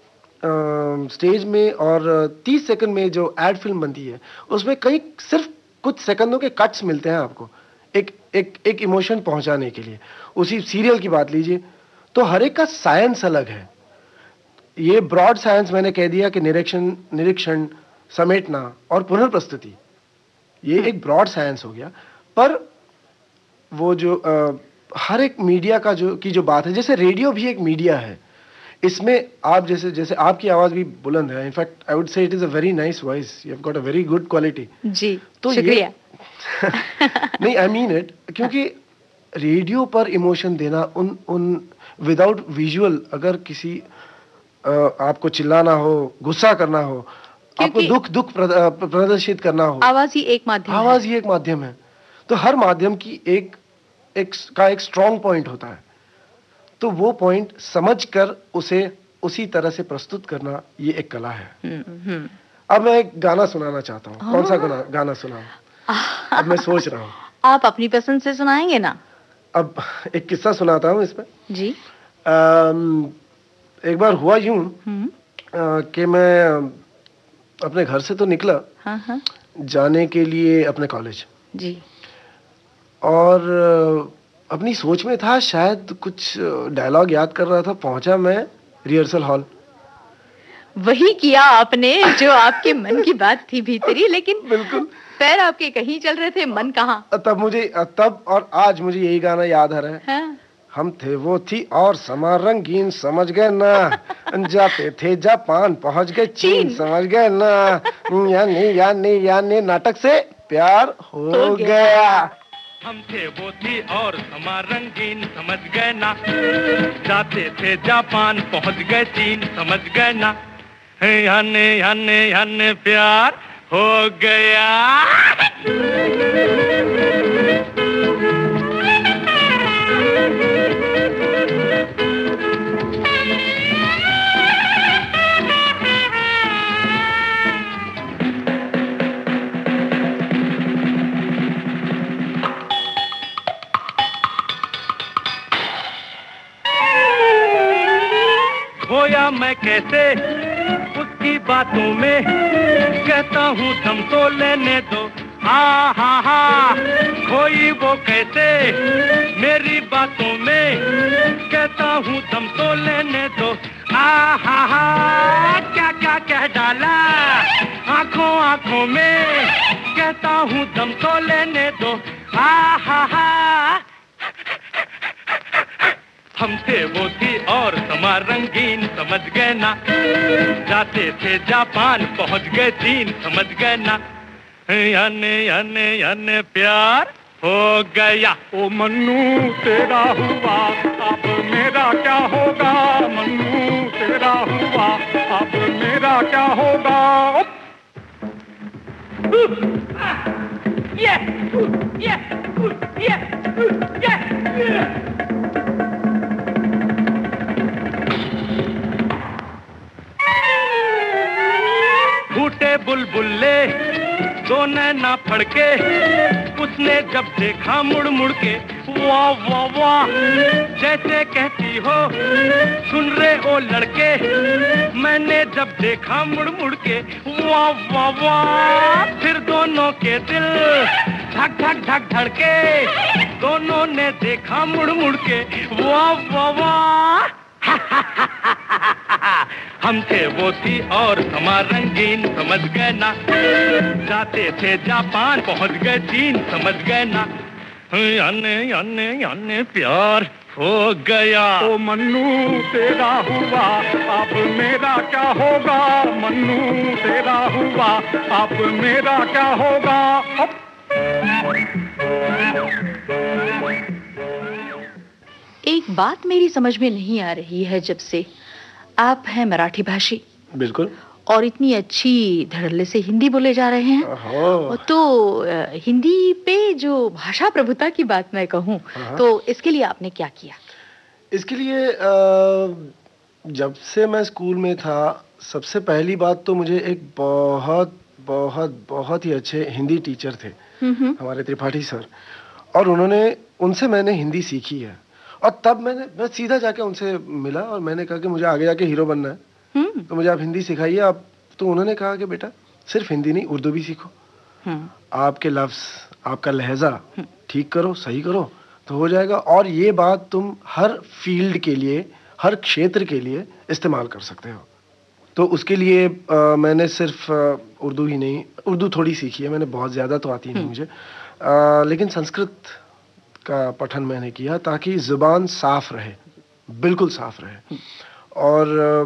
स्टेज में और तीस सेकंड में जो एड फिल्म बनती है, उसमें कई सिर्फ कुछ सेकंडों के कट्स मिलते हैं आपको एक एक एक इमोशन पहुंचाने के लिए। उसी सीरियल की बात लीजिए तो हर एक का साइंस अलग है। ये ब्रॉड साइंस मैंने कह दिया कि निरीक्षण निरीक्षण समेटना और पुनर्प्रस्तुति, ये एक ब्रॉड साइंस हो गया। पर वो जो आ, हर एक मीडिया का जो की जो बात है, जैसे रेडियो भी एक मीडिया है। इसमें आप जैसे जैसे आपकी आवाज भी बुलंद है। In fact I would say it is a very nice voice, you have got a very good quality. जी, तो शुक्रिया। नहीं, आई मीन इट, क्योंकि रेडियो पर इमोशन देना, उन उन विदाउट विजुअल, अगर किसी आ, आपको चिल्लाना हो, गुस्सा करना हो, आपको दुख दुख प्रदर्शित करना हो, आवाज ही एक माध्यम आवाज ही एक माध्यम है। तो हर माध्यम की एक एक का एक स्ट्रॉन्ग पॉइंट होता है। तो वो पॉइंट समझकर उसे उसी तरह से प्रस्तुत करना, ये एक कला है। अब मैं एक गाना सुनाना चाहता हूँ। कौन सा गाना गाना सुनाऊं? अब मैं सोच रहा हूँ। आप अपनी पसंद से सुनाएंगे ना? अब एक किस्सा सुनाता हूँ इसमें। जी। आम, एक बार हुआ यूं कि मैं अपने घर से तो निकला, हाँ हाँ, जाने के लिए अपने कॉलेज। जी। और अपनी सोच में था, शायद कुछ डायलॉग याद कर रहा था। पहुंचा मैं रिहर्सल हॉल। वही किया आपने जो आपके मन की बात थी भीतरी, लेकिन बिल्कुल पैर आपके कहीं चल रहे थे, मन कहाँ। तब मुझे तब और आज मुझे यही गाना याद आ रहा है। हाँ? हम थे वो थी और समा रंगीन, समझ गए ना, जाते थे जापान पहुंच गए चीन, समझ गए ना, यानी यानी यानी नाटक से प्यार हो, हो गया, गया। हम थे वो थी और समा रंगीन, समझ गए ना, जाते थे जापान पहुंच गए चीन, समझ गए ना, यानी यानी यानी प्यार हो गया। खोया मैं कैसे उसकी बातों में, कहता हूँ दम तो लेने दो, हा हा हा। खोई वो कैसे मेरी बातों में, कहता हूँ दम तो लेने दो, आ हा हा। क्या क्या कह डाला आंखों आंखों में, कहता हूँ दम तो लेने दो, आ हा हा। हम थे वो थी और समा रंगीन, समझ गए ना, जाते थे जापान पहुंच गए चीन, समझ गए ना, याने याने याने प्यार हो गया। ओ मन्नू तेरा हुआ अब मेरा क्या होगा, मन्नू तेरा हुआ अब मेरा क्या होगा। ये ये ये ये फूटे बुलबुल्ले दो नैना फड़के, उसने जब देखा मुड़ मुड़ के, वाह वाह वाह। जैसे कहती हो सुन रे ओ लड़के, मैंने जब देखा मुड़ मुड़ के, वाह वाह वाह। फिर दोनों के दिल धक धक धक धड़के, दोनों ने देखा मुड़ मुड़ के, वाह वाह वाह। हम थे वो थी और हमारा रंगीन, समझ गए ना, जाते थे जापान पहुंच गए चीन, समझ गए ना, याने याने याने प्यार हो गया। ओ मन्नू तेरा हुआ अब मेरा क्या होगा, मन्नू तेरा हुआ अब मेरा क्या होगा। एक बात मेरी समझ में नहीं आ रही है, जब से आप हैं मराठी भाषी, बिल्कुल, और इतनी अच्छी धड़ल्ले से हिंदी बोले जा रहे हैं, तो हिंदी पे जो भाषा प्रभुता की बात मैं कहूँ, तो इसके लिए आपने क्या किया? इसके लिए जब से मैं स्कूल में था, सबसे पहली बात तो मुझे एक बहुत बहुत बहुत ही अच्छे हिंदी टीचर थे, हमारे त्रिपाठी सर, और उन्होंने उनसे मैंने हिंदी सीखी है। और तब मैंने मैं सीधा जाके उनसे मिला और मैंने कहा कि मुझे आगे जाके हीरो बनना है, तो मुझे आप हिंदी सिखाइए आप। तो उन्होंने कहा कि बेटा सिर्फ हिंदी नहीं, उर्दू भी सीखो, आपके लफ्ज, आपका लहजा ठीक करो, सही करो तो हो जाएगा, और ये बात तुम हर फील्ड के लिए, हर क्षेत्र के लिए इस्तेमाल कर सकते हो। तो उसके लिए आ, मैंने सिर्फ आ, उर्दू ही नहीं, उर्दू थोड़ी सीखी है मैंने, बहुत ज़्यादा तो आती नहीं मुझे, आ, लेकिन संस्कृत का पठन मैंने किया ताकि ज़ुबान साफ रहे, बिल्कुल साफ रहे। और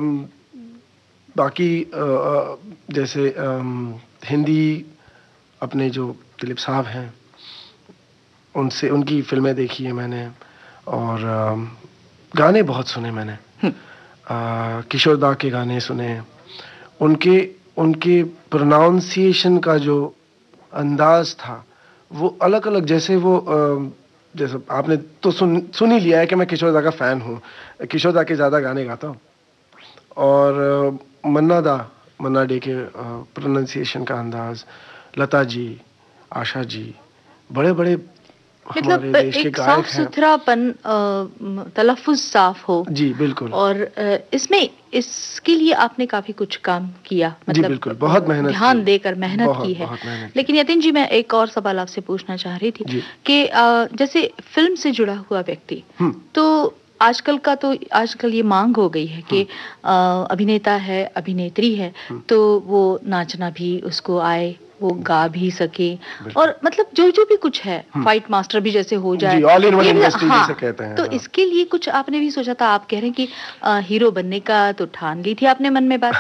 बाकी जैसे हिंदी, अपने जो दिलीप साहब हैं उनसे, उनकी फिल्में देखी है मैंने, और गाने बहुत सुने मैंने, किशोर दा के गाने सुने, उनके उनके प्रोनाउंसिएशन का जो अंदाज था वो अलग अलग, जैसे वो जैसे आपने तो सुन सुन ही लिया है कि मैं किशोर दा का फ़ैन हूँ, किशोर दा के ज़्यादा गाने गाता हूँ, और मन्ना दा, मन्ना डे के प्रोनाउंसिएशन का अंदाज, लता जी, आशा जी, बड़े बड़े मतलब एक साफ सुथरापन, तलफ़ुज़ साफ हो। जी बिल्कुल। और इसमें इसके लिए आपने काफी कुछ काम किया, मतलब जी बिल्कुल, बहुत मेहनत, ध्यान देकर मेहनत की है। लेकिन यतीन जी, मैं एक और सवाल आपसे पूछना चाह रही थी कि जैसे फिल्म से जुड़ा हुआ व्यक्ति, तो आजकल का तो आजकल ये मांग हो गई है कि अभिनेता है, अभिनेत्री है, तो वो नाचना भी उसको आए, वो गा भी सके, और मतलब जो जो भी कुछ है, फाइट मास्टर भी जैसे हो जाए, ऑल इन वन इंडस्ट्री जिसे कहते हैं। तो हाँ। इसके लिए कुछ आपने भी सोचा था? आप कह रहे हैं कि आ, हीरो बनने का तो ठान ली थी आपने मन में बात?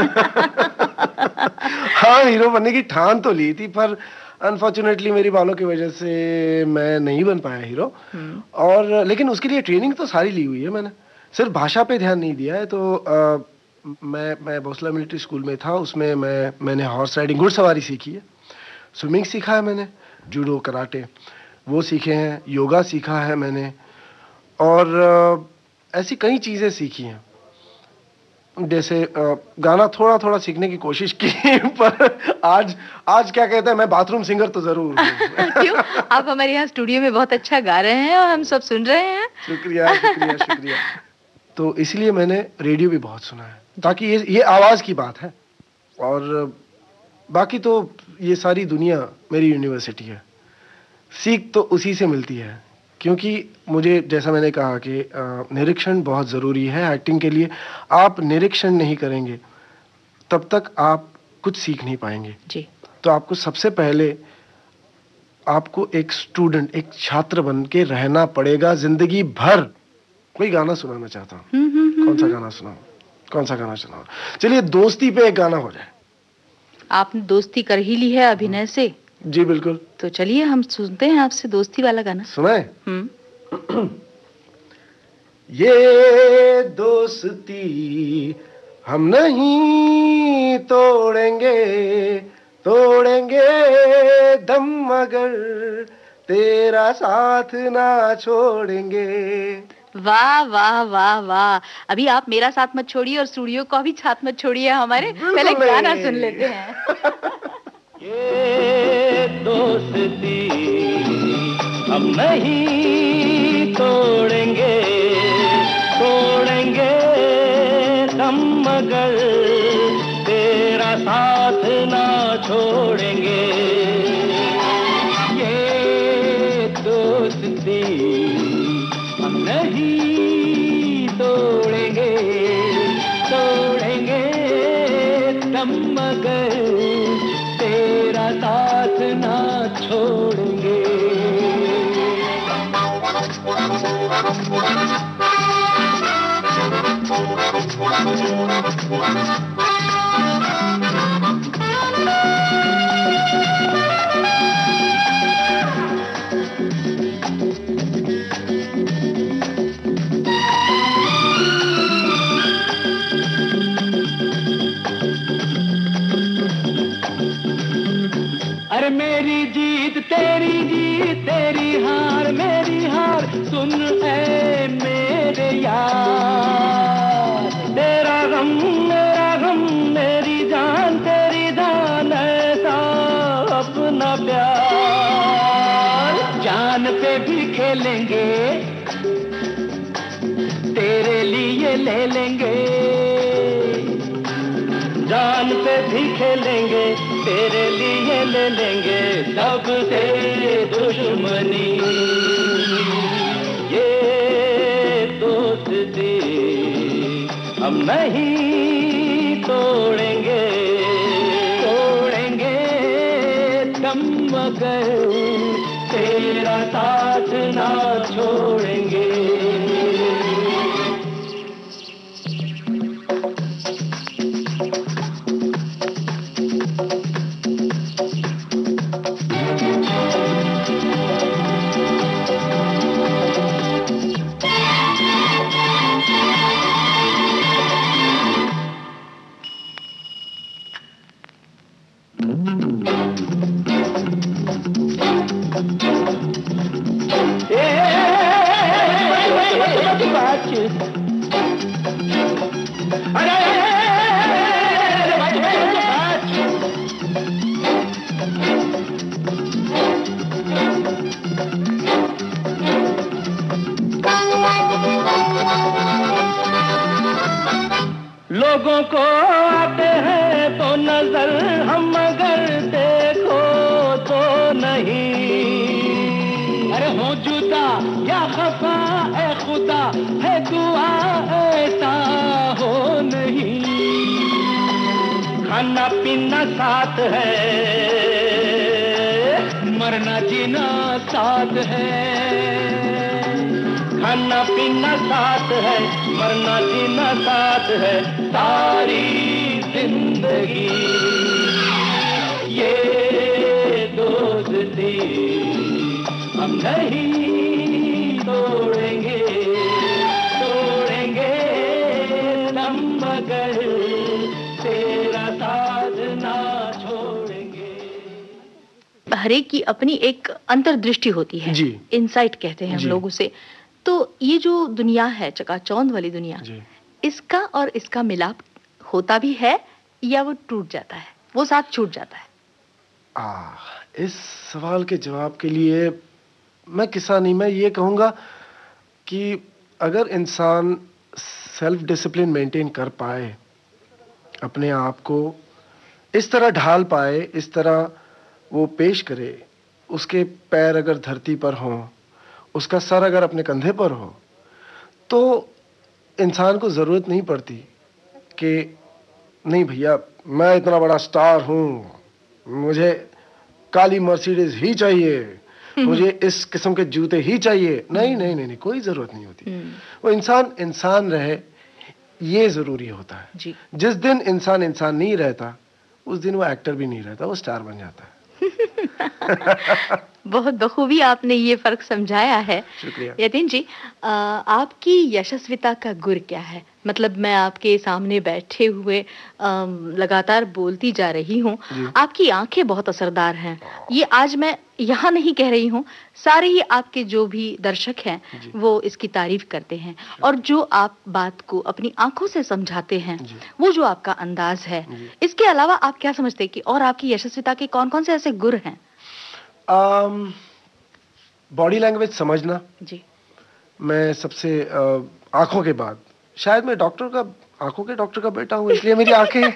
हाँ, हीरो बनने की ठान तो ली थी, पर अनफॉर्चुनेटली मेरी बालों की वजह से मैं नहीं बन पाया हीरो। और लेकिन उसके लिए ट्रेनिंग तो सारी ली हुई है मैंने, सिर्फ भाषा पे ध्यान नहीं दिया है। तो आ, मैं मैं भोसला मिलिट्री स्कूल में था, उसमें मैं मैंने हॉर्स राइडिंग, घुड़सवारी सीखी है, स्विमिंग सीखा है मैंने, जूडो, कराटे वो सीखे हैं, योगा सीखा है मैंने, और ऐसी कई चीज़ें सीखी हैं। जैसे गाना थोड़ा थोड़ा सीखने की कोशिश की, पर आज आज क्या कहते हैं, मैं बाथरूम सिंगर तो जरूर हूँ। क्यों? आप हमारे यहाँ स्टूडियो में बहुत अच्छा गा रहे हैं और हम सब सुन रहे हैं। शुक्रिया शुक्रिया शुक्रिया। तो इसलिए मैंने रेडियो भी बहुत सुना है, ताकि ये ये आवाज़ की बात है, और बाकी तो ये सारी दुनिया मेरी यूनिवर्सिटी है, सीख तो उसी से मिलती है। क्योंकि मुझे, जैसा मैंने कहा कि निरीक्षण बहुत ज़रूरी है एक्टिंग के लिए। आप निरीक्षण नहीं करेंगे तब तक आप कुछ सीख नहीं पाएंगे जी। तो आपको सबसे पहले आपको एक स्टूडेंट, एक छात्र बन के रहना पड़ेगा जिंदगी भर। कोई गाना सुनाना चाहता हूँ, कौन सा गाना सुनाऊं, कौन सा गाना सुनाऊं? चलिए दोस्ती पे एक गाना हो जाए। आपने दोस्ती कर ही ली है अभिनय से। जी बिल्कुल। तो चलिए हम सुनते हैं आपसे दोस्ती वाला गाना। सुनाए? ये दोस्ती हम नहीं तोड़ेंगे, तोड़ेंगे दम मगर तेरा साथ ना छोड़ेंगे। वाह वाह वाह वाह। अभी आप मेरा साथ मत छोड़िए और स्टूडियो को भी साथ मत छोड़िए हमारे, पहले गाना सुन लेते हैं। ये दोस्ती हम नहीं तोड़ेंगे, तोड़ेंगे दम मगर तेरा साथ ना छोड़ेंगे। ये दोस्ती हम नहीं तोड़ेंगे, तोड़ेंगे दम मगर तेरा साथ ना छोड़ेंगे। अरे मेरी जीत तेरी जीत, तेरी हार मेरी हार, सुन ऐ मेरे यार। तेरा गम मेरा गम, मेरी जान तेरी जान, ऐसा अपना प्यार। जान पे भी खेलेंगे, तेरे लिए ले लेंगे। जान पे भी खेलेंगे, तेरे लिए ले लेंगे। सबसे दुश्मनी ये दोस्ती हम नहीं तोड़ेंगे, तोड़ेंगे दम मगर तेरा साथ ना छोड़ेंगे। लोगों को आते हैं तो नजर, हम मगर देखो तो नहीं। अरे हो जुदा या खफा ए खुदा, है दुआ ऐसा हो नहीं। खाना पीना साथ है, मरना जीना साथ है। खाना पीना साथ है, मरना जीना साथ है। सारी जिंदगी ये दोस्ती हम नहीं तोड़ेंगे, तोड़ेंगे दम मगर तेरा साथ ना छोड़ेंगे। हर एक की अपनी एक अंतर्दृष्टि होती है, इनसाइट कहते हैं हम लोग उसे। तो ये जो दुनिया है, चकाचौंध वाली दुनिया, इसका और इसका मिलाप होता भी है या वो टूट जाता है, वो साथ छूट जाता है? आ, इस सवाल के जवाब के लिए मैं किसा नहीं, मैं ये कहूँगा कि अगर इंसान सेल्फ डिसिप्लिन मेंटेन कर पाए, अपने आप को इस तरह ढाल पाए, इस तरह वो पेश करे, उसके पैर अगर धरती पर हों, उसका सर अगर अपने कंधे पर हो, तो इंसान को जरूरत नहीं पड़ती कि नहीं भैया मैं इतना बड़ा स्टार हूं, मुझे काली मर्सिडीज ही चाहिए, मुझे इस किस्म के जूते ही चाहिए। नहीं नहीं नहीं, नहीं कोई जरूरत नहीं होती। वो इंसान इंसान रहे, ये जरूरी होता है जी। जिस दिन इंसान इंसान नहीं रहता, उस दिन वो एक्टर भी नहीं रहता, वो स्टार बन जाता है। बहुत बखूबी आपने ये फर्क समझाया है। शुक्रिया यतीन जी। आ, आपकी यशस्विता का गुर क्या है? मतलब मैं आपके सामने बैठे हुए आ, लगातार बोलती जा रही हूँ, आपकी आंखें बहुत असरदार हैं। ये आज मैं यहाँ नहीं कह रही हूँ, सारे ही आपके जो भी दर्शक हैं वो इसकी तारीफ करते हैं। और जो आप बात को अपनी आंखों से समझाते हैं, वो जो आपका अंदाज है, इसके अलावा आप क्या समझते हैं कि और आपकी यशस्विता के कौन कौन से ऐसे गुर हैं? बॉडी लैंग्वेज समझना जी। मैं सबसे आंखों के बाद, शायद मैं डॉक्टर का, आंखों के डॉक्टर का बेटा हूँ, इसलिए मेरी आंखें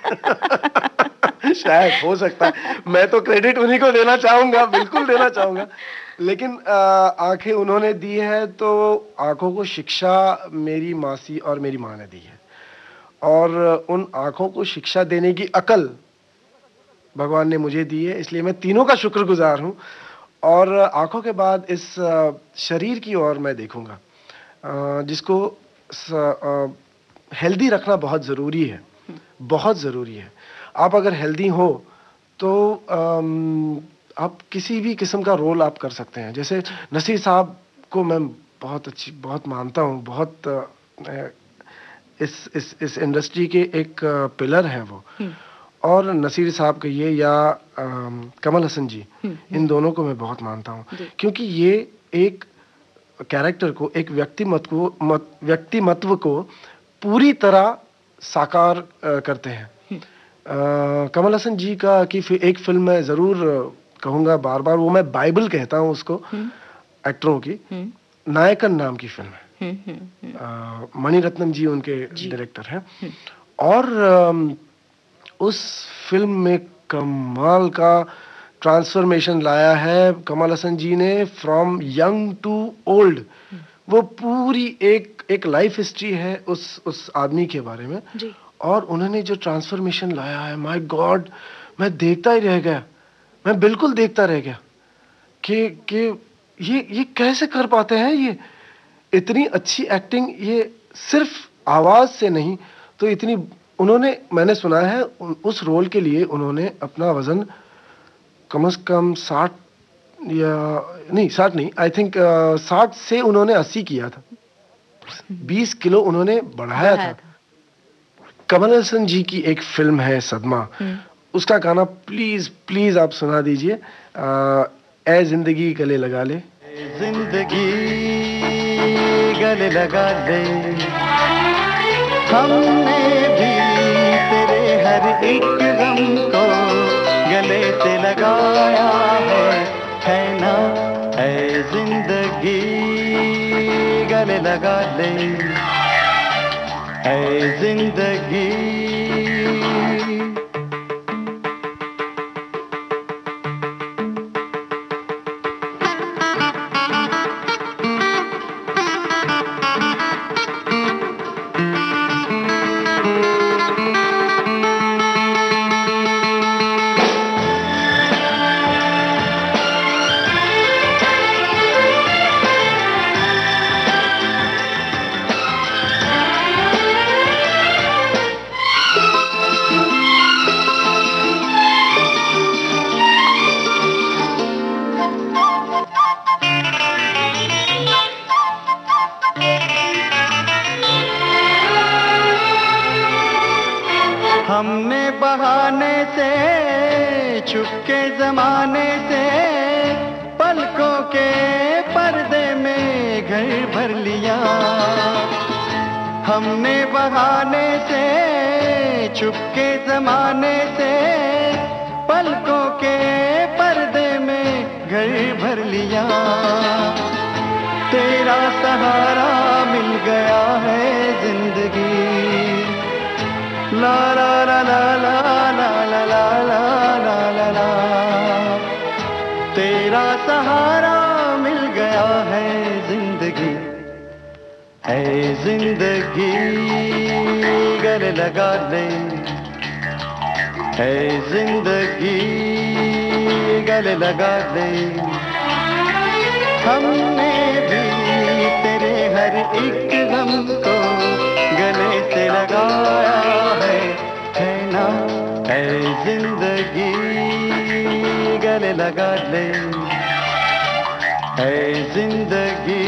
शायद हो सकता है, मैं तो क्रेडिट उन्हीं को देना चाहूंगा, बिल्कुल देना चाहूंगा। लेकिन आंखें उन्होंने दी है, तो आंखों को शिक्षा मेरी मासी और मेरी माँ ने दी है। और उन आंखों को शिक्षा देने की अकल भगवान ने मुझे दी है, इसलिए मैं तीनों का शुक्रगुजार हूँ। और आंखों के बाद इस शरीर की ओर मैं देखूंगा, जिसको हेल्दी रखना बहुत ज़रूरी है, बहुत ज़रूरी है। आप अगर हेल्दी हो तो आप किसी भी किस्म का रोल आप कर सकते हैं। जैसे नसीर साहब को मैं बहुत अच्छी बहुत मानता हूँ, बहुत इस इस इस इंडस्ट्री के एक पिलर हैं वो। और नसीर साहब कहिए या कमल हसन जी, इन दोनों को मैं बहुत मानता हूँ, क्योंकि ये एक कैरेक्टर को, एक व्यक्तिमत्व को मत, व्यक्तिमत्व को पूरी तरह साकार करते हैं। आ, कमल हसन जी का की एक फिल्म मैं ज़रूर कहूँगा बार बार, वो मैं बाइबल कहता हूँ उसको, एक्टरों की, नायकन नाम की फिल्म है। मणिरत्नम जी उनके डायरेक्टर हैं। और आ, उस फिल्म में कमाल का ट्रांसफॉर्मेशन लाया है कमल हसन जी ने, फ्रॉम यंग टू ओल्ड। वो पूरी एक एक लाइफ हिस्ट्री है उस उस आदमी के बारे में जी। और उन्होंने जो ट्रांसफॉर्मेशन लाया है, माय गॉड, मैं देखता ही रह गया, मैं बिल्कुल देखता रह गया कि कि ये ये कैसे कर पाते हैं, ये इतनी अच्छी एक्टिंग, ये सिर्फ आवाज से नहीं तो इतनी उन्होंने, मैंने सुना है उस रोल के लिए उन्होंने अपना वजन कम से कम साठ या नहीं साठ नहीं आई थिंक साठ से उन्होंने अस्सी किया था, बीस किलो उन्होंने बढ़ाया था। कमल हसन जी की एक फिल्म है सदमा, उसका गाना प्लीज प्लीज आप सुना दीजिए, ए जिंदगी गले लगा ले। जिंदगी गले लगा ले, हमने भी तेरे हर एक गम को गले से लगाया है, है ना? ऐ जिंदगी गले लगा ले, ऐ जिंदगी। हमने बहाने से छुपके जमाने से पलकों के पर्दे में घर भर लिया, हमने बहाने से छुपके जमाने से पलकों के पर्दे में घर भर लिया। तेरा सहारा मिल गया है जिंदगी, ला ला ला ला ला ला ला ला ला ला ला, तेरा सहारा मिल गया है जिंदगी। ऐ जिंदगी गले लगा ले, ऐ जिंदगी गले लगा ले, हमने भी तेरे हर एक गम को गले से लगाया है, है ना? ऐ जिंदगी गले लगा ले, ऐ जिंदगी।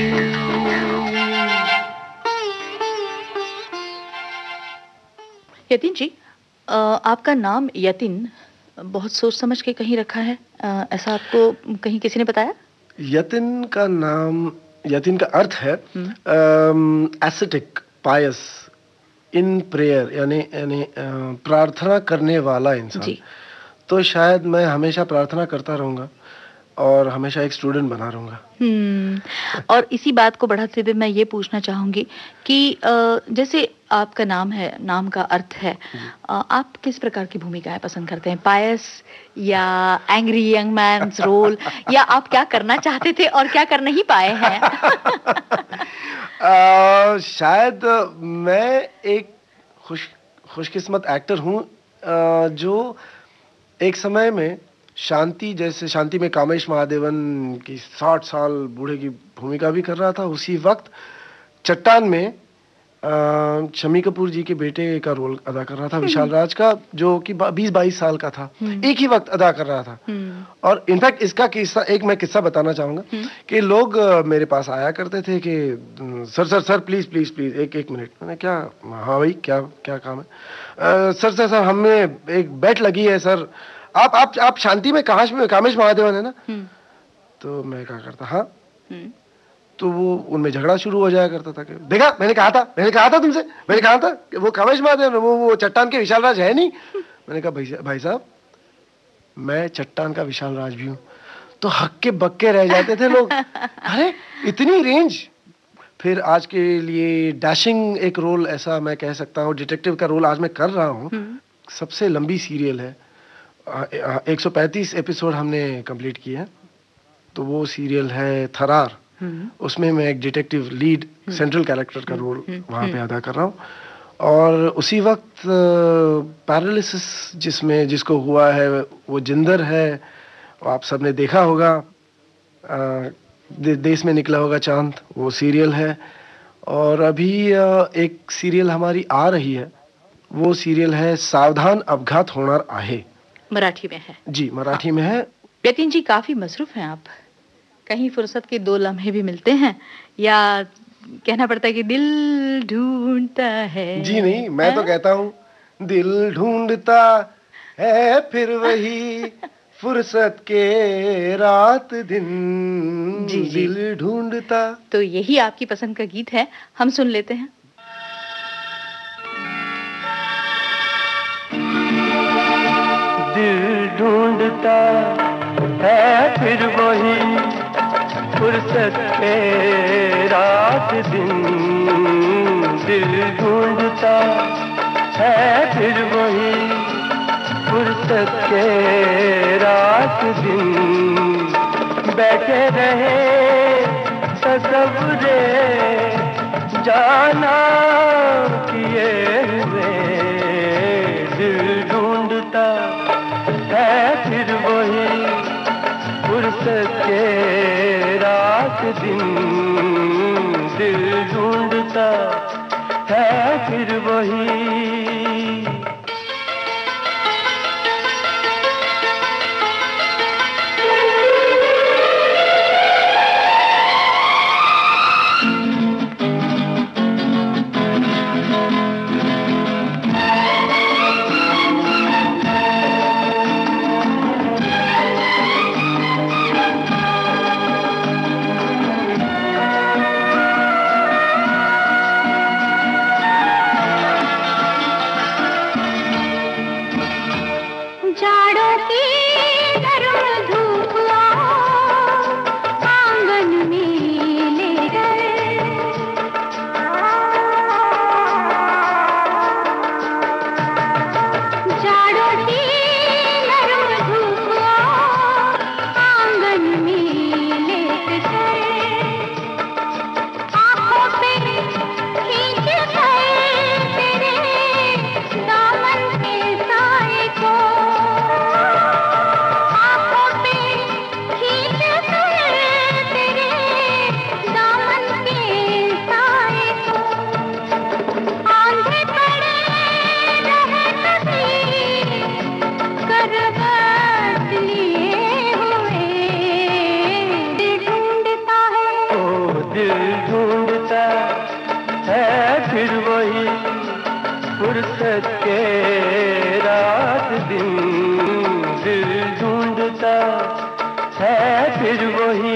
यतिन जी, आपका नाम यतिन बहुत सोच समझ के कहीं रखा है, ऐसा आपको कहीं किसी ने बताया? यतिन का नाम, यतिन का अर्थ है एसेटिक, पायस, इन प्रेयर, यानी यानी प्रार्थना करने वाला इंसान। तो शायद मैं हमेशा प्रार्थना करता रहूंगा और हमेशा एक स्टूडेंट बना रहूंगा। हम्म और इसी बात को बढ़ाते हुए मैं ये पूछना चाहूंगी कि जैसे आपका नाम है, नाम का अर्थ है, आप किस प्रकार की भूमिकाएं पसंद करते हैं? पायस या एंग्री यंग मैन्स रोल, या आप क्या करना चाहते थे और क्या कर नहीं पाए हैं? आ, शायद मैं एक खुश खुशकिस्मत एक्टर हूँ जो एक समय में शांति जैसे शांति में कामेश महादेवन की साठ साल बूढ़े की भूमिका भी कर रहा था। उसी वक्त चट्टान में शम्मी कपूर जी के बेटे का रोल अदा कर रहा था, विशाल राज का, जो कि बीस बाईस साल का था। एक ही वक्त अदा कर रहा था। और इनफैक्ट इसका किस्सा, एक मैं किस्सा बताना चाहूंगा कि लोग मेरे पास आया करते थे कि sir sir sir please please please एक एक मिनट। मैंने क्या, हाँ भाई क्या क्या काम है? आ, सर सर सर हमें एक बेट लगी है सर, आप आप आप शांति में काश में कामेश महादेवन है ना? तो मैं क्या करता, हाँ। तो वो उनमें झगड़ा शुरू हो जाया करता था कि देखा मैंने कहा था मैंने कहा था तुमसे मैंने कहा था कि वो कामेश महादेवन वो वो चट्टान के विशाल राज है नहीं। मैंने कहा भाई भाई साहब मैं चट्टान का विशाल राज भी हूँ। तो हक्के बक्के रह जाते थे लोग, अरे इतनी रेंज। फिर आज के लिए डैशिंग एक रोल, ऐसा मैं कह सकता हूँ, डिटेक्टिव का रोल आज मैं कर रहा हूँ। सबसे लंबी सीरियल है, एक सौ पैंतीस एपिसोड हमने कंप्लीट किए हैं। तो वो सीरियल है थरार। उसमें मैं एक डिटेक्टिव लीड सेंट्रल कैरेक्टर का रोल वहाँ पे अदा कर रहा हूँ। और उसी वक्त पैरालिसिस जिसमें जिसको हुआ है वो जिंदर है, आप सबने देखा होगा, दे, देश में निकला होगा चांद, वो सीरियल है। और अभी एक सीरियल हमारी आ रही है, वो सीरियल है सावधान अपघात होणार आहे, मराठी में है। जी मराठी हाँ। में है। यतीन जी काफी मसरूफ हैं आप, कहीं फुर्सत के दो लम्हे भी मिलते हैं या कहना पड़ता है कि दिल ढूंढता है? जी नहीं, मैं है? तो कहता हूँ दिल ढूंढता है फिर वही फुर्सत के रात दिन जी जी। दिल ढूंढता। तो यही आपकी पसंद का गीत है, हम सुन लेते हैं। दिल ढूंढता है फिर वही फुर्सत के रात दिन, दिल ढूंढता है फिर वही फुर्सत के रात दिन। बैठे रहे तसव्वुरे जाना किए हुए, दिल ढूंढता है फिर वही फुर्सत के रात दिन, दिल ढूंढता है फिर वही। फुर्सत के रात दिन, दिल ढूंढता है फिर वही।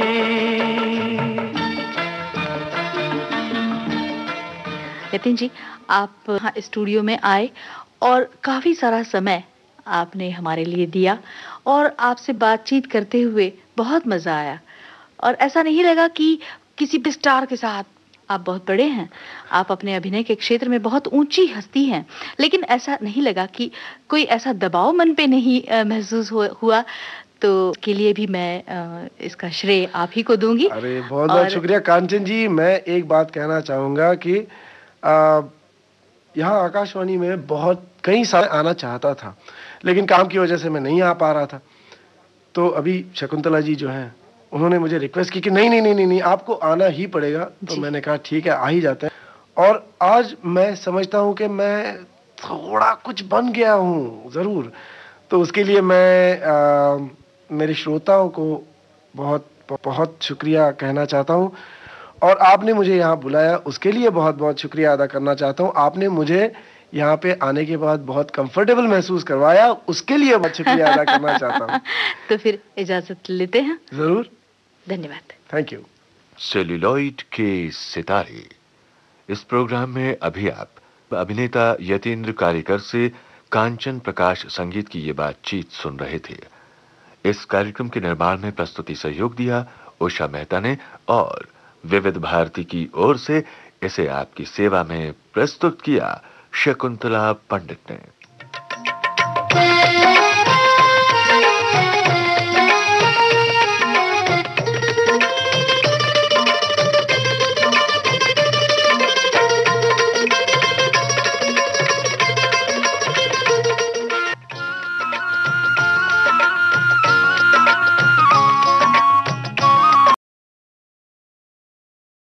यतीन जी, आप हाँ, स्टूडियो में आए और काफी सारा समय आपने हमारे लिए दिया और आपसे बातचीत करते हुए बहुत मजा आया। और ऐसा नहीं लगा कि किसी भी स्टार के साथ, आप बहुत बड़े हैं, आप अपने अभिनय के क्षेत्र में बहुत ऊंची हस्ती हैं, लेकिन ऐसा नहीं लगा कि कोई ऐसा दबाव मन पे नहीं महसूस हुआ। तो के लिए भी मैं आ, इसका श्रेय आप ही को दूंगी। अरे बहुत बहुत शुक्रिया कांचन जी। मैं एक बात कहना चाहूंगा कि आ, यहाँ आकाशवाणी में बहुत कई साल आना चाहता था, लेकिन काम की वजह से मैं नहीं आ पा रहा था। तो अभी शकुंतला जी जो हैं, उन्होंने मुझे रिक्वेस्ट की कि नहीं नहीं नहीं नहीं आपको आना ही पड़ेगा। तो मैंने कहा ठीक है, आ ही जाते हैं। और आज मैं समझता हूँ कि मैं थोड़ा कुछ बन गया हूँ जरूर। तो उसके लिए मैं आ, मेरे श्रोताओं को बहुत बहुत शुक्रिया कहना चाहता हूँ, और आपने मुझे यहाँ बुलाया उसके लिए बहुत बहुत शुक्रिया अदा करना चाहता हूँ। आपने मुझे यहाँ पे आने के बाद बहुत कंफर्टेबल महसूस करवाया, उसके लिए बहुत शुक्रिया अदा करना चाहता हूँ। तो फिर इजाजत लेते हैं। जरूर, धन्यवाद। Thank you. सेल्यूलॉइड के सितारे, इस प्रोग्राम में अभी आप अभिनेता यतीन्द्र कारीकर से कांचन प्रकाश संगीत की ये बातचीत सुन रहे थे। इस कार्यक्रम के निर्माण में प्रस्तुति सहयोग दिया उषा मेहता ने, और विविध भारती की ओर से इसे आपकी सेवा में प्रस्तुत किया शकुंतला पंडित ने।